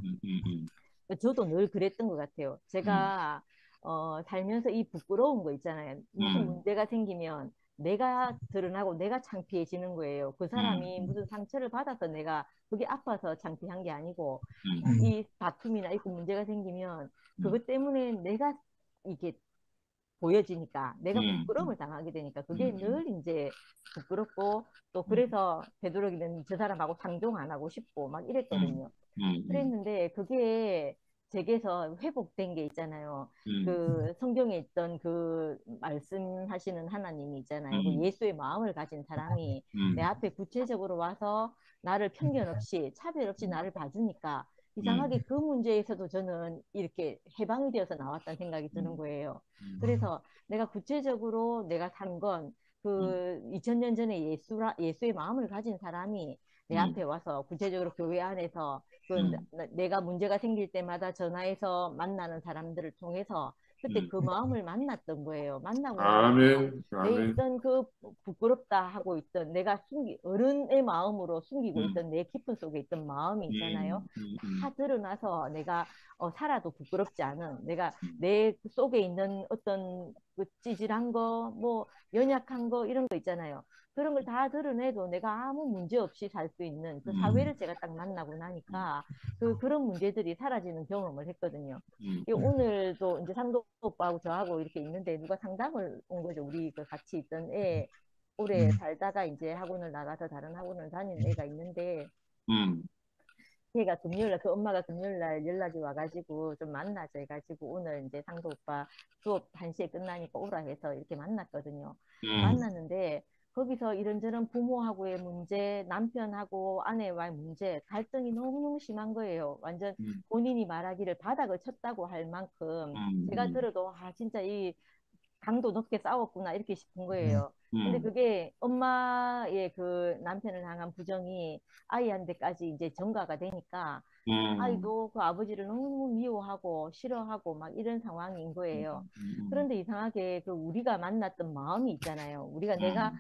[SPEAKER 5] 저도 늘 그랬던 것 같아요. 제가 살면서 이 부끄러운 거 있잖아요. 무슨 문제가 생기면 내가 드러나고 내가 창피해지는 거예요. 그 사람이 무슨 상처를 받아서 내가 그게 아파서 창피한 게 아니고 이 다툼이나 있고 문제가 생기면 그것 때문에 내가 이게 보여지니까 내가 부끄러움을 당하게 되니까 그게 늘 이제 부끄럽고 또 그래서 되도록이면 저 사람하고 상종 안 하고 싶고 막 이랬거든요. 그랬는데 그게 제게서 회복된 게 있잖아요. 그 성경에 있던 그 말씀하시는 하나님이 있잖아요. 그 예수의 마음을 가진 사람이 내 앞에 구체적으로 와서 나를 편견 없이 차별 없이 나를 봐주니까 이상하게 그 문제에서도 저는 이렇게 해방이 되어서 나왔다는 생각이 드는 거예요. 그래서 내가 구체적으로 내가 산 건 그 2000년 전에 예수의 마음을 가진 사람이 내 앞에 와서 구체적으로 교회 안에서 그 내가 문제가 생길 때마다 전화해서 만나는 사람들을 통해서 그때 그 마음을 만났던 거예요. 만나고 나니까
[SPEAKER 1] 아멘,
[SPEAKER 5] 내
[SPEAKER 1] 아멘,
[SPEAKER 5] 있던 그 부끄럽다 하고 있던 내가 어른의 마음으로 숨기고 있던 내 깊은 속에 있던 마음이 있잖아요. 다 드러나서 내가 살아도 부끄럽지 않은 내가 내 속에 있는 어떤 그 찌질한 거, 뭐 연약한 거 이런 거 있잖아요. 그런 걸 다 드러내도 내가 아무 문제 없이 살 수 있는 그 사회를 제가 딱 만나고 나니까 그런 문제들이 사라지는 경험을 했거든요. 오늘도 이제 상도 오빠하고 저하고 이렇게 있는데 누가 상담을 온 거죠. 우리 그 같이 있던 애 오래 살다가 이제 학원을 나가서 다른 학원을 다니는 애가 있는데 걔가 금요일날 그 엄마가 금요일날 연락이 와가지고 좀 만나자 해가지고 오늘 이제 상도 오빠 수업 1시에 끝나니까 오라 해서 이렇게 만났거든요. 만났는데 거기서 이런저런 부모하고의 문제, 남편하고 아내와의 문제, 갈등이 너무너무 심한 거예요. 완전 본인이 말하기를 바닥을 쳤다고 할 만큼 제가 들어도 아 진짜 이 강도 높게 싸웠구나 이렇게 싶은 거예요. 근데 그게 엄마의 그 남편을 향한 부정이 아이한테까지 이제 전가가 되니까 아이도 그 아버지를 너무 미워하고 싫어하고 막 이런 상황인 거예요. 그런데 이상하게 그 우리가 만났던 마음이 있잖아요. 내가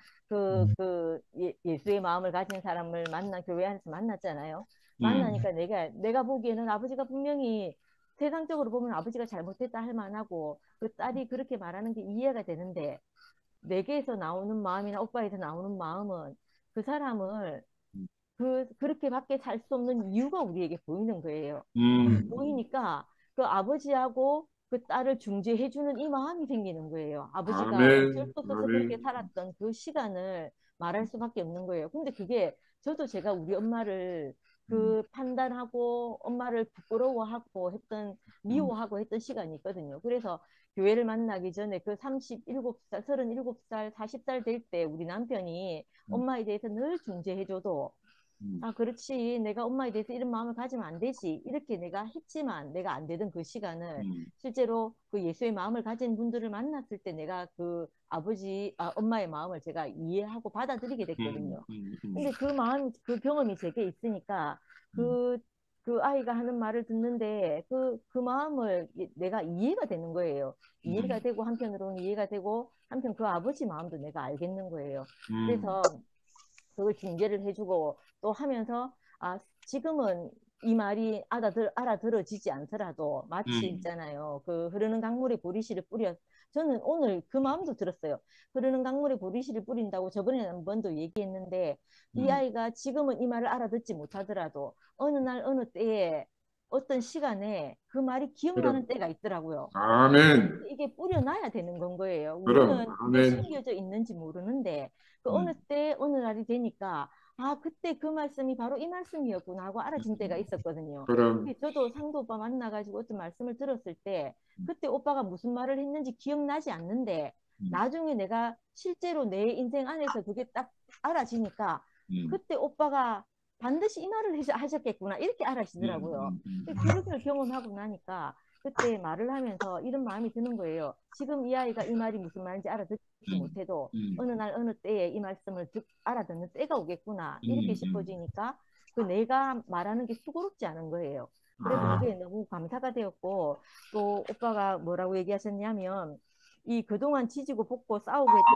[SPEAKER 5] 예수의 마음을 가진 사람을 교회 안에서 만났잖아요. 만나니까 내가 보기에는 아버지가 분명히 세상적으로 보면 아버지가 잘못했다 할 만하고 그 딸이 그렇게 말하는 게 이해가 되는데 내게서 나오는 마음이나 오빠에서 나오는 마음은 그 사람을 그렇게밖에 살 수 없는 이유가 우리에게 보이는 거예요. 보이니까 그 아버지하고 그 딸을 중재해주는 이 마음이 생기는 거예요. 아버지가 어쩔
[SPEAKER 1] 아멘,
[SPEAKER 5] 수 없어서 그렇게
[SPEAKER 1] 아멘,
[SPEAKER 5] 살았던 그 시간을 말할 수밖에 없는 거예요. 근데 그게 저도 제가 우리 엄마를 그 판단하고 엄마를 부끄러워하고 미워하고 했던 시간이 있거든요. 그래서 교회를 만나기 전에 그 37살, 37살, 40살 될 때 우리 남편이 엄마에 대해서 늘 중재해줘도 아, 그렇지. 내가 엄마에 대해서 이런 마음을 가지면 안 되지. 이렇게 내가 했지만 내가 안 되던 그 시간을 실제로 그 예수의 마음을 가진 분들을 만났을 때 내가 그 엄마의 마음을 제가 이해하고 받아들이게 됐거든요. 근데 그 경험이 제게 있으니까 그 아이가 하는 말을 듣는데 그 마음을 내가 이해가 되는 거예요. 이해가 되고 한편으로는 이해가 되고 한편 그 아버지 마음도 내가 알겠는 거예요. 그래서 그걸 중재를 해주고 또 하면서 아 지금은 이 말이 알아들어지지 않더라도 마치 있잖아요. 그 흐르는 강물에 보리씨를 뿌려 저는 오늘 그 마음도 들었어요. 흐르는 강물에 보리씨를 뿌린다고 저번에 한 번도 얘기했는데 이 아이가 지금은 이 말을 알아듣지 못하더라도 어느 날 어느 때에 어떤 시간에 그 말이 기억나는 때가 있더라고요.
[SPEAKER 1] 아멘,
[SPEAKER 5] 이게 뿌려놔야 되는 건 거예요.
[SPEAKER 1] 그럼,
[SPEAKER 5] 우리는 그게
[SPEAKER 1] 아멘,
[SPEAKER 5] 심겨져 있는지 모르는데 그 어느 때 어느 날이 되니까 아 그때 그 말씀이 바로 이 말씀이었구나 하고 알아진 때가 있었거든요.
[SPEAKER 1] 그럼,
[SPEAKER 5] 저도 상도 오빠 만나가지고 어떤 말씀을 들었을 때 그때 오빠가 무슨 말을 했는지 기억나지 않는데 나중에 내가 실제로 내 인생 안에서 그게 딱 알아지니까 그때 오빠가 반드시 이 말을 하셨겠구나 이렇게 알아지더라고요. 그런 걸 경험하고 나니까 그때 말을 하면서 이런 마음이 드는 거예요. 지금 이 아이가 이 말이 무슨 말인지 알아듣지 못해도 어느 날 어느 때에 이 말씀을 알아듣는 때가 오겠구나 이렇게 싶어지니까 그 내가 말하는 게 수고롭지 않은 거예요. 그래서 그게 너무 감사가 되었고 또 오빠가 뭐라고 얘기하셨냐면 이 그동안 지지고 볶고 싸우고 했던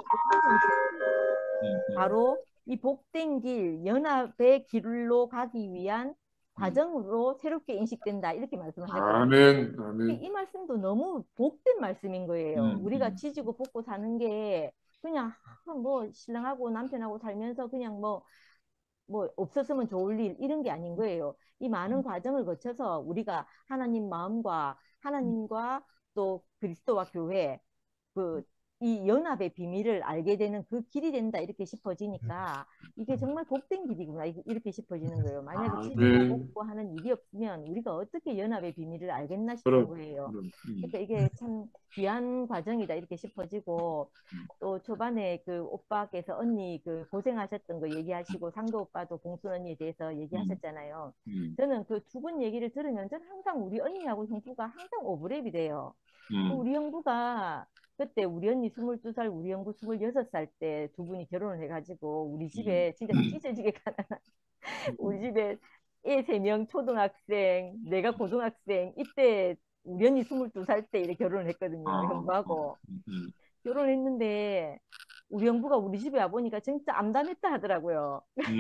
[SPEAKER 5] 바로 이 복된 길, 연합의 길로 가기 위한 과정으로 새롭게 인식된다 이렇게 말씀하셨거든요.
[SPEAKER 1] 아멘, 아멘,
[SPEAKER 5] 이 말씀도 너무 복된 말씀인 거예요. 우리가 지지고 볶고 사는 게 그냥 뭐 신랑하고 남편하고 살면서 그냥 뭐 없었으면 좋을 일 이런 게 아닌 거예요. 이 많은 과정을 거쳐서 우리가 하나님과 또 그리스도와 교회 그 이 연합의 비밀을 알게 되는 그 길이 된다 이렇게 싶어지니까 이게 정말 복된 길이구나 이렇게 싶어지는 거예요. 만약에 집이고
[SPEAKER 1] 아멘.
[SPEAKER 5] 먹고 하는 일이 없으면 우리가 어떻게 연합의 비밀을 알겠나 싶은
[SPEAKER 1] 그럼,
[SPEAKER 5] 거예요.
[SPEAKER 1] 그럼.
[SPEAKER 5] 그러니까 이게 참 귀한 과정이다 이렇게 싶어지고 또 초반에 그 오빠께서 언니 그 고생하셨던 거 얘기하시고 상도 오빠도 봉순 언니에 대해서 얘기하셨잖아요. 저는 그 두 분 얘기를 들으면 저는 항상 우리 언니하고 형부가 항상 오버랩이 돼요. 우리 형부가 그때 우리 언니 22살, 우리 형부 26살 때 두 분이 결혼을 해가지고 우리 집에 진짜 찢어지게 가난한 우리 집에 애 3명 초등학생, 내가 고등학생 이때 우리 언니 22살 때 이렇게 결혼을 했거든요. 형부하고. 결혼했는데 우리 형부가 우리 집에 와보니까 진짜 암담했다 하더라고요.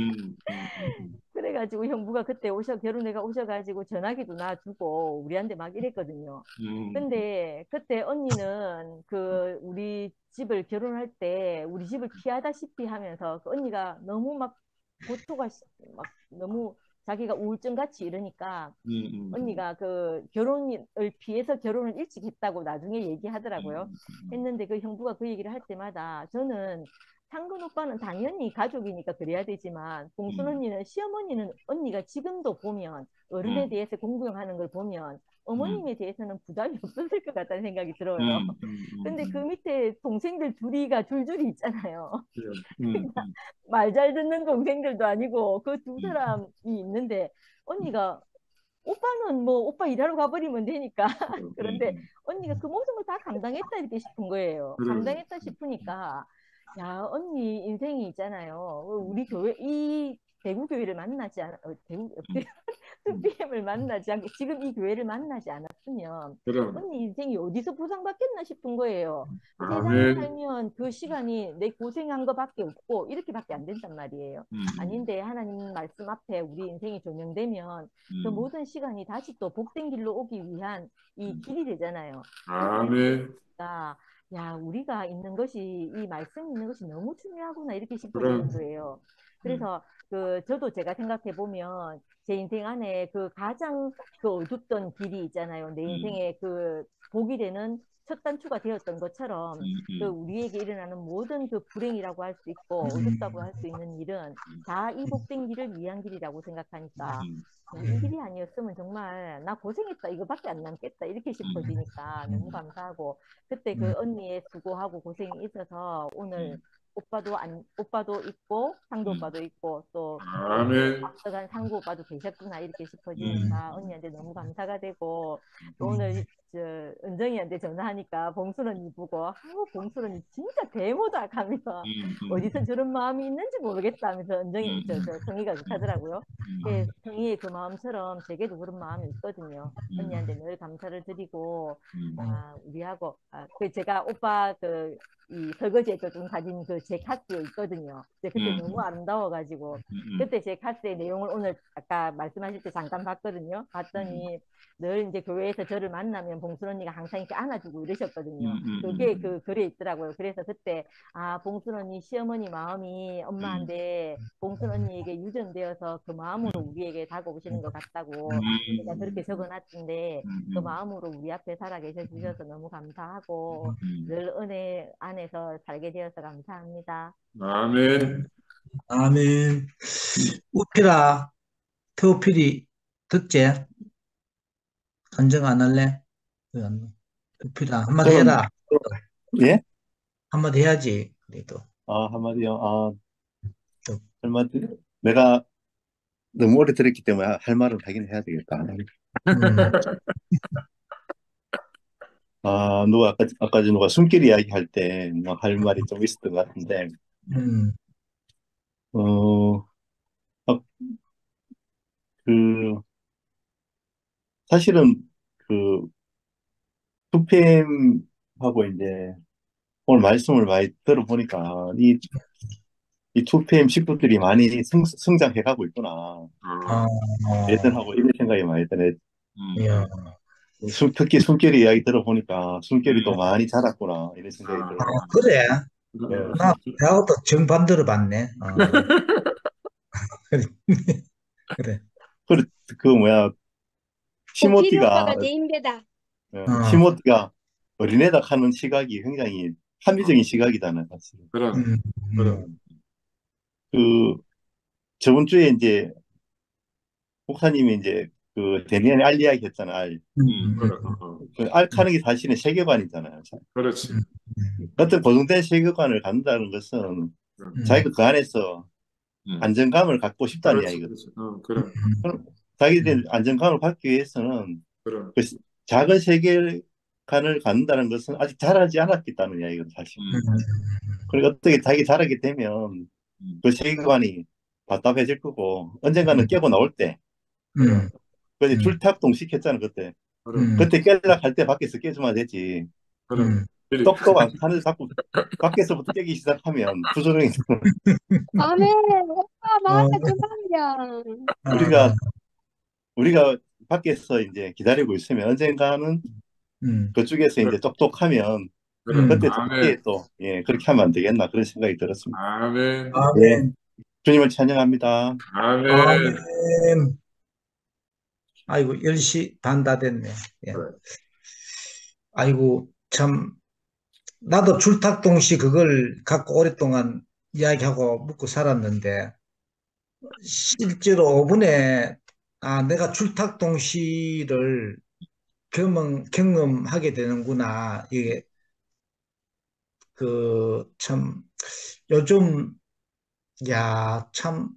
[SPEAKER 5] 그래가지고 형부가 그때 결혼해가 오셔가지고 전화기도 놔주고 우리한테 막 이랬거든요. 근데 그때 언니는 그 우리 집을 결혼할 때 우리 집을 피하다시피 하면서 그 언니가 너무 막 고초가 막 너무 자기가 우울증 같이 이러니까 언니가 그 결혼을 피해서 결혼을 일찍 했다고 나중에 얘기하더라고요. 했는데 그 형부가 그 얘기를 할 때마다 저는 상근 오빠는 당연히 가족이니까 그래야 되지만 봉순 언니는 시어머니는 언니가 지금도 보면 어른에 대해서 공경하는 걸 보면 어머님에 대해서는 부담이 없었을 것 같다는 생각이 들어요. 근데 그 밑에 동생들 둘이가 줄줄이 있잖아요. 그러니까 말 잘 듣는 동생들도 아니고 그 두 사람이 있는데 언니가 오빠는 뭐 오빠 일하러 가버리면 되니까 그런데 언니가 그 모든 걸 다 감당했다 이렇게 싶은 거예요. 감당했다 싶으니까 야 언니 인생이 있잖아요. 우리 교회 이 대구 교회를 만나지 않 대구 2PM을 만나지 않고 지금 이 교회를 만나지 않았으면
[SPEAKER 1] 그럼.
[SPEAKER 5] 언니 인생이 어디서 보상받겠나 싶은 거예요. 세상에
[SPEAKER 1] 아멘.
[SPEAKER 5] 살면 그 시간이 내 고생한 거밖에 없고 이렇게밖에 안 된단 말이에요. 아닌데 하나님 말씀 앞에 우리 인생이 조명되면 그 모든 시간이 다시 또 복된 길로 오기 위한 이 길이 되잖아요.
[SPEAKER 1] 아멘.
[SPEAKER 5] 그러니까 야 우리가 있는 것이 이 말씀 있는 것이 너무 중요하구나 이렇게 싶어지는 거예요. 그래서 그 저도 제가 생각해 보면 제 인생 안에 그 가장 그 어둡던 길이 있잖아요. 내 인생에 그 복이 되는 첫 단추가 되었던 것처럼 그 우리에게 일어나는 모든 그 불행이라고 할 수 있고 어둡다고 할 수 있는 일은 다 이 복된 길을 위한 길이라고 생각하니까 이 길이 아니었으면 정말 나 고생했다 이거밖에 안 남겠다 이렇게 싶어지니까 너무 감사하고 그때 그 언니의 수고하고 고생이 있어서 오늘 오빠도 있고 상도 오빠도 있고 또
[SPEAKER 1] 아멘.
[SPEAKER 5] 앞서간 상구 오빠도 계셨구나 이렇게 싶어지니까 언니한테 너무 감사가 되고 또 오늘 저 은정이한테 전화하니까 봉순 언니 보고 아우 봉순 언니 진짜 대모다 하면서 어디서 저런 마음이 있는지 모르겠다 하면서 은정이 저 성희가 그렇다더라고요. 성희의 그 마음처럼 제게도 그런 마음이 있거든요. 언니한테 늘 감사를 드리고 우리하고 그 제가 오빠 그 이 설거지에 좀 가진 그 제 카스에 있거든요. 그때 너무 아름다워가지고 그때 제 카스의 내용을 오늘 아까 말씀하실 때 잠깐 봤거든요. 봤더니 늘 이제 교회에서 저를 만나면 봉순 언니가 항상 이렇게 안아주고 이러셨거든요. 그게 그 글에 있더라고요. 그래서 그때 봉순 언니 시어머니 마음이 엄마한테 봉순 언니에게 유전되어서 그 마음으로 우리에게 다가오시는 것 같다고 제가 그렇게 적어놨던데 그 마음으로 우리 앞에 살아 계셔 주셔서 너무 감사하고 늘 은혜 안에서 살게 되어서 감사합니다.
[SPEAKER 1] 아멘.
[SPEAKER 3] 아멘. 우피라, 테오필이 듣제? 간증 안 할래? 우피라, 한마디 해라.
[SPEAKER 6] 예?
[SPEAKER 3] 한마디 해야지, 그래도.
[SPEAKER 6] 한마디요. 한마디. 내가 너무 오래 들었기 때문에 할 말은 하긴 해야 되겠다. 아까 누가 숨길 이야기 할 때 할 말이 좀 있었던 것 같은데, 아, 그, 사실은 그, 투팸하고 이제 오늘 말씀을 많이 들어보니까 이 투팸 식구들이 많이 성장해가고 있구나. 애들하고 이런 생각이 많이 드네.
[SPEAKER 3] 이야.
[SPEAKER 6] 특히 숨결이 이야기 들어보니까 숨결이도 많이 자랐구나 이런 생각이 들어요.
[SPEAKER 3] 그래?
[SPEAKER 6] 네.
[SPEAKER 3] 나 내가 또 정반대로 봤네. 그래.
[SPEAKER 6] 그 뭐야
[SPEAKER 7] 오피리
[SPEAKER 6] 티모티가
[SPEAKER 7] 오빠가 대인배다.
[SPEAKER 6] 티모티가 어린애다 하는 시각이 굉장히 합리적인 시각이잖아요, 사실.
[SPEAKER 1] 그럼,
[SPEAKER 3] 음,
[SPEAKER 1] 그럼,
[SPEAKER 6] 그, 저번 주에 이제, 목사님이 이제, 그, 데니엘 알 이야기 했잖아, 알.
[SPEAKER 1] 그럼,
[SPEAKER 6] 그알 카는 게 사실은 세계관이잖아요.
[SPEAKER 1] 그렇지.
[SPEAKER 6] 어떤 고정된 세계관을 갖는다는 것은 자기가 그 안에서 안정감을 갖고 싶다는
[SPEAKER 1] 그렇지,
[SPEAKER 6] 이야기거든요.
[SPEAKER 1] 그렇지. 그럼,
[SPEAKER 6] 그럼 자기들이 안정감을 받기 위해서는
[SPEAKER 1] 그럼,
[SPEAKER 6] 그 작은 세계관을 갖는다는 것은 아직 자라지 않았겠다는 이야기거든요, 사실. 그러니까 어떻게 자기 자라게 되면 그 세계관이 답답해질 거고 언젠가는 깨고 나올 때 그때 줄탁동 시켰잖아 그때.
[SPEAKER 1] 그럼,
[SPEAKER 6] 그때 깨려고 할 때 밖에서 깨주면 되지.
[SPEAKER 1] 그럼. 미리,
[SPEAKER 6] 똑똑한 하늘 자꾸 밖에서부터 깨기 시작하면 부조정이
[SPEAKER 7] 아멘. 오빠
[SPEAKER 3] 어,
[SPEAKER 7] 맞아 그 말이야.
[SPEAKER 6] 우리가 우리가 밖에서 이제 기다리고 있으면 언젠가는 그쪽에서 이제 똑똑하면
[SPEAKER 1] 그럼.
[SPEAKER 6] 그때 또
[SPEAKER 1] 아멘,
[SPEAKER 6] 또 예, 그렇게 하면 안 되겠나 그런 생각이 들었습니다.
[SPEAKER 1] 아멘,
[SPEAKER 6] 예,
[SPEAKER 3] 아멘,
[SPEAKER 6] 주님을 찬양합니다.
[SPEAKER 1] 아멘.
[SPEAKER 3] 아멘. 아이고, 10시 반 다 됐네. 예.
[SPEAKER 1] 그래.
[SPEAKER 3] 아이고, 참, 나도 줄탁동시 그걸 갖고 오랫동안 이야기하고 묻고 살았는데, 실제로 5분에, 내가 줄탁동시를 경험하게 되는구나. 이게, 참, 요즘, 야, 참,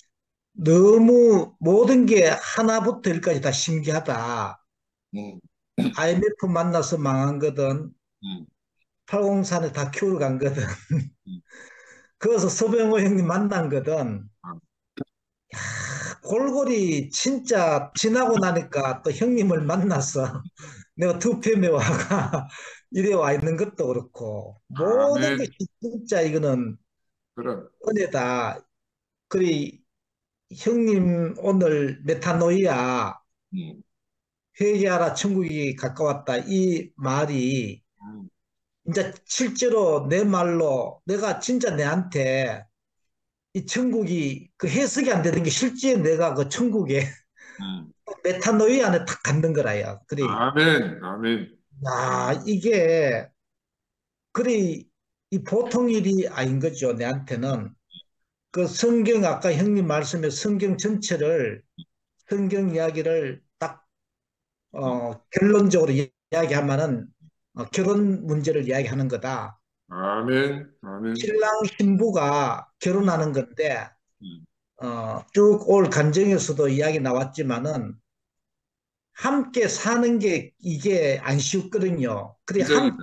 [SPEAKER 3] 너무 모든 게 하나부터 열까지 다 신기하다.
[SPEAKER 1] 음,
[SPEAKER 3] IMF 만나서 망한 거든,
[SPEAKER 1] 음,
[SPEAKER 3] 803에 다 키우러 간 거든,
[SPEAKER 1] 음.
[SPEAKER 3] 거기서 서병호 형님 만난 거든,
[SPEAKER 1] 아,
[SPEAKER 3] 골골이 진짜 지나고 나니까 또 형님을 만나서 내가 투팸에 와가 이래 와 있는 것도 그렇고, 모든 것이
[SPEAKER 1] 아멘.
[SPEAKER 3] 진짜 이거는
[SPEAKER 1] 그럼,
[SPEAKER 3] 은혜다. 그리 형님 오늘 메타노이아
[SPEAKER 1] 음,
[SPEAKER 3] 회개하라 천국이 가까웠다 이 말이
[SPEAKER 1] 음,
[SPEAKER 3] 이제 실제로 내 말로 내가 진짜 내한테 이 천국이 그 해석이 안 되는 게 실제 내가 그 천국에
[SPEAKER 1] 음.
[SPEAKER 3] 메타노이 안에 딱 갖는 거라요. 그래,
[SPEAKER 1] 아멘, 아멘.
[SPEAKER 3] 이게 그래 이 보통 일이 아닌 거죠. 내한테는 그 성경 아까 형님 말씀에 성경 전체를 성경 이야기를 딱 결론적으로 이야기하면은 결혼 문제를 이야기하는 거다.
[SPEAKER 1] 아멘, 아멘.
[SPEAKER 3] 신랑 신부가 결혼하는 건데
[SPEAKER 1] 음,
[SPEAKER 3] 쭉 올 간증에서도 이야기 나왔지만은 함께 사는 게 이게 안 쉽거든요. 그래
[SPEAKER 1] 인정이다.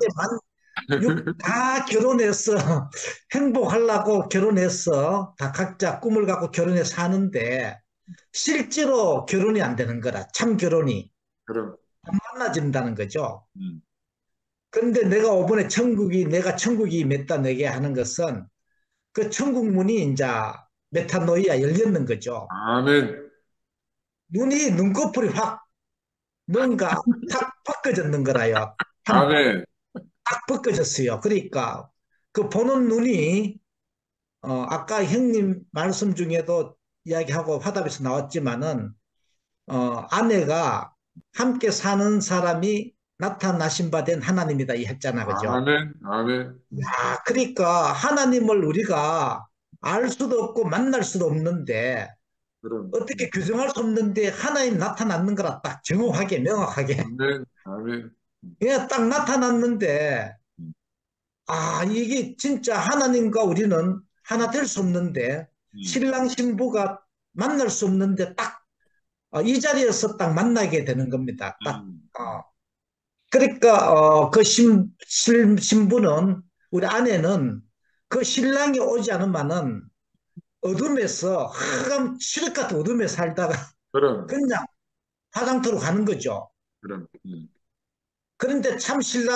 [SPEAKER 3] 다 결혼해서 행복하려고 결혼해서 다 각자 꿈을 갖고 결혼해서 사는데 실제로 결혼이 안 되는 거라. 참 결혼이
[SPEAKER 1] 그럼,
[SPEAKER 3] 안 만나진다는 거죠.
[SPEAKER 1] 음,
[SPEAKER 3] 그런데 내가 천국이 맺다 내게 하는 것은 그 천국 문이 이제 메타노이아 열렸는 거죠.
[SPEAKER 1] 아멘,
[SPEAKER 3] 눈꺼풀이 확 뭔가 탁 바꿔졌는 거라요.
[SPEAKER 1] 아멘.
[SPEAKER 3] 딱 벗겨졌어요. 그러니까 그 보는 눈이 아까 형님 말씀 중에도 이야기하고 화답에서 나왔지만은 아내가 함께 사는 사람이 나타나신 바 된 하나님이다 이 했잖아, 그죠?
[SPEAKER 1] 아멘, 아멘.
[SPEAKER 3] 그러니까 하나님을 우리가 알 수도 없고 만날 수도 없는데
[SPEAKER 1] 그럼,
[SPEAKER 3] 어떻게 규정할 수 없는데 하나님 나타났는 거라 딱 정확하게 명확하게
[SPEAKER 1] 아멘, 아멘.
[SPEAKER 3] 그냥 딱 나타났는데
[SPEAKER 1] 음,
[SPEAKER 3] 이게 진짜 하나님과 우리는 하나 될 수 없는데,
[SPEAKER 1] 음,
[SPEAKER 3] 신랑 신부가 만날 수 없는데 딱, 이 자리에서 딱 만나게 되는 겁니다. 딱,
[SPEAKER 1] 음,
[SPEAKER 3] 그러니까, 신부는, 우리 아내는 그 신랑이 오지 않으면은 어둠에서, 칠흑 같은 어둠에 살다가
[SPEAKER 1] 그럼,
[SPEAKER 3] 그냥 화장터로 가는 거죠.
[SPEAKER 1] 그럼,
[SPEAKER 3] 그런데 참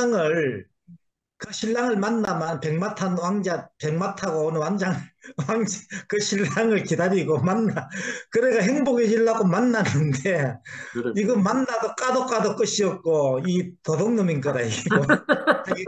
[SPEAKER 3] 그 신랑을 만나면 백마 타고 오는 그 신랑을 기다리고 그래가 행복해지려고 만나는데,
[SPEAKER 1] 그럼.
[SPEAKER 3] 이거 만나도 까도 끝이 없고, 이 도둑놈인 거다, 이거. 자기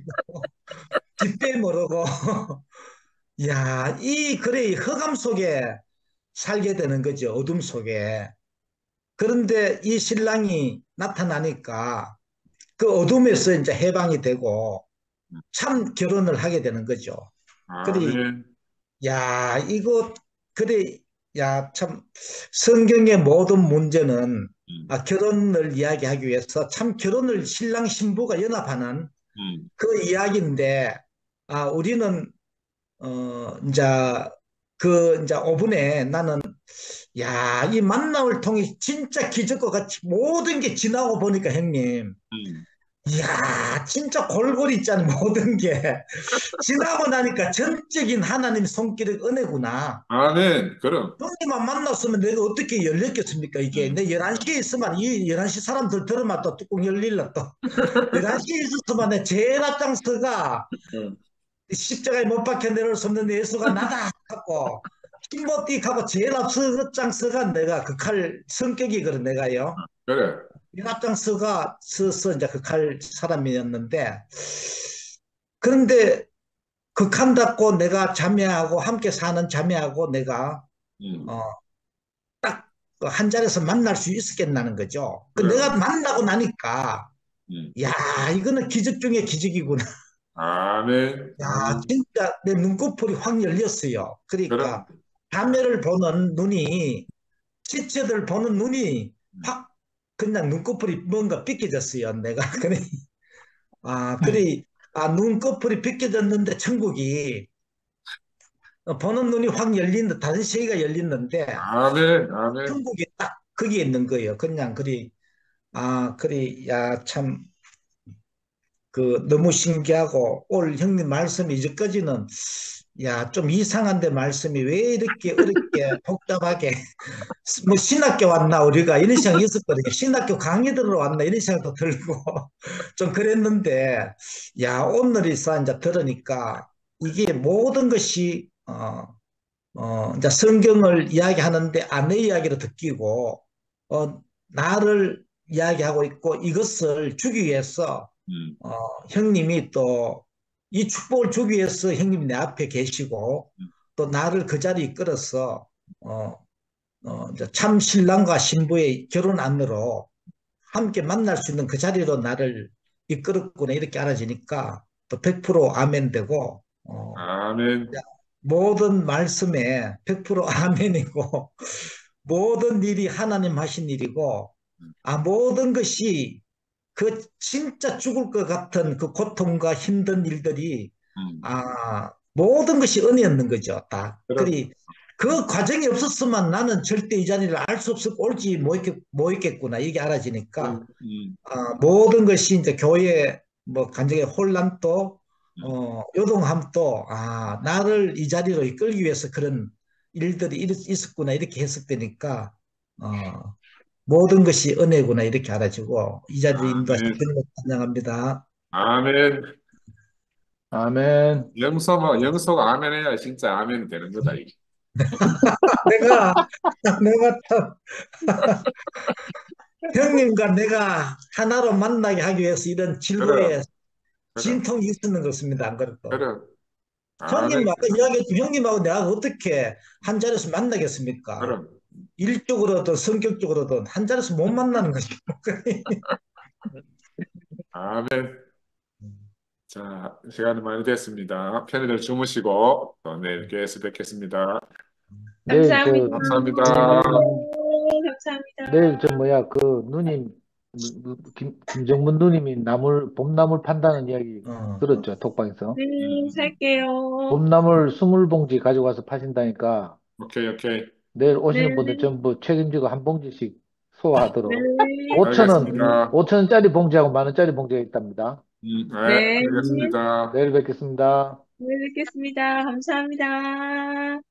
[SPEAKER 3] 뒷배 모르고. 야, 그래, 이 흑암 속에 살게 되는 거죠, 어둠 속에. 그런데 이 신랑이 나타나니까, 그 어둠에서 이제 해방이 되고, 참 결혼을 하게 되는 거죠. 그래,
[SPEAKER 1] 아멘.
[SPEAKER 3] 야, 이거, 그래, 야, 참, 성경의 모든 문제는 결혼을 이야기하기 위해서 참 결혼을 신랑 신부가 연합하는 그 이야기인데, 우리는, 이제, 이제 5분에 나는, 야, 이 만남을 통해 진짜 기적과 같이 모든 게 지나고 보니까 형님, 이야, 진짜 골고리 있잖아, 모든 게. 지나고 나니까 전적인 하나님 손길의 은혜구나.
[SPEAKER 1] 아멘. 그럼.
[SPEAKER 3] 형님만 만났으면 내가 어떻게 열렸겠습니까, 이게. 내 11시에 있으면 이 11시 사람들 들으면 또 뚜껑 열릴라 또. 11시에 있었으면 내 제일 앞장서가 십자가에 못 박혀 내려올 수 없는 예수가 나다 하고 힘못 하고 제일 앞장서가 내가 그 칼 성격이거든, 내가요.
[SPEAKER 1] 그래.
[SPEAKER 3] 이 앞장서가 서서 이제 그 칼 사람이었는데, 그런데 그 칼 닫고 내가 자매하고 함께 사는 자매하고 내가 딱 한 자리에서 만날 수 있었겠다는 거죠. 내가 만나고 나니까 야, 이거는 기적 중에 기적이구나.
[SPEAKER 1] 아멘.
[SPEAKER 3] 야, 진짜 내 눈꺼풀이 확 열렸어요. 그러니까 자매를 보는 눈이, 지체들 보는 눈이 확 그냥 눈꺼풀이 뭔가 삐껴졌어요. 내가 그래. 그래. 눈꺼풀이 삐껴졌는데 천국이 보는 눈이 확 열린다. 다른 세계가 열렸는데
[SPEAKER 1] 아멘. 아멘.
[SPEAKER 3] 천국이 딱 거기에 있는 거예요. 그냥 그래. 그래. 야, 참 너무 신기하고 올 형님 말씀이 이제까지는 야, 좀 이상한데 말씀이 왜 이렇게 어렵게 복잡하게 뭐 신학교 왔나 우리가 이런 생각이 있었거든요. 신학교 강의 들으러 왔나 이런 생각도 들고 좀 그랬는데 야, 오늘이서 이제 들으니까 이게 모든 것이 이제 성경을 이야기하는데 아내 이야기로 듣기고 나를 이야기하고 있고 이것을 주기 위해서 형님이 또 이 축복을 주기 위해서 형님이 내 앞에 계시고 또 나를 그 자리에 이끌어서 이제 참 신랑과 신부의 결혼 안으로 함께 만날 수 있는 그 자리로 나를 이끌었구나 이렇게 알아지니까 또 100% 아멘 되고
[SPEAKER 1] 아멘.
[SPEAKER 3] 모든 말씀에 100% 아멘이고 모든 일이 하나님 하신 일이고 모든 것이 그 진짜 죽을 것 같은 그 고통과 힘든 일들이 모든 것이 은혜였는 거죠. 다. 그리 그 과정이 없었으면 나는 절대 이 자리를 알 수 없었고 올지 못 있겠구나 이게 알아지니까 모든 것이 이제 교회 뭐 간증의 혼란도 요동함도 나를 이 자리로 이끌기 위해서 그런 일들이 있었구나 이렇게 해석되니까 모든 것이 은혜구나 이렇게 알아지고 이 자리를 인도하신 주님을 찬양합니다.
[SPEAKER 1] 아멘.
[SPEAKER 8] 아멘.
[SPEAKER 1] 영서가 아멘 해야 진짜 아멘이 되는 거다, 이게.
[SPEAKER 3] 내가 참 형님과 내가 하나로 만나게 하기 위해서 이런 질고에 진통이 있었는 것입니다. 안 그래도. 형님하고 이야기했지, 형님하고 내가 어떻게 한 자리에서 만나겠습니까? 일적으로든 성격적으로든 한 자리에서 못 만나는 거죠.
[SPEAKER 1] 아멘. 자, 시간이 많이 됐습니다. 편히들 주무시고 또 내일 교회에서 뵙겠습니다.
[SPEAKER 7] 감사합니다.
[SPEAKER 1] 감사합니다.
[SPEAKER 7] 감사합니다.
[SPEAKER 8] 내일 누님 김정문 누님이 봄나물 판다는 이야기 들었죠, 톡방에서.
[SPEAKER 7] 네, 살게요.
[SPEAKER 8] 봄나물 20봉지 가져가서 파신다니까.
[SPEAKER 1] 오케이.
[SPEAKER 8] 내일 오시는 분들 전부 책임지고 한 봉지씩 소화하도록.
[SPEAKER 7] 네.
[SPEAKER 8] 5,000원짜리 봉지하고 10,000원짜리 봉지가 있답니다.
[SPEAKER 1] 네, 알겠습니다.
[SPEAKER 8] 내일 뵙겠습니다.
[SPEAKER 7] 내일 뵙겠습니다. 감사합니다.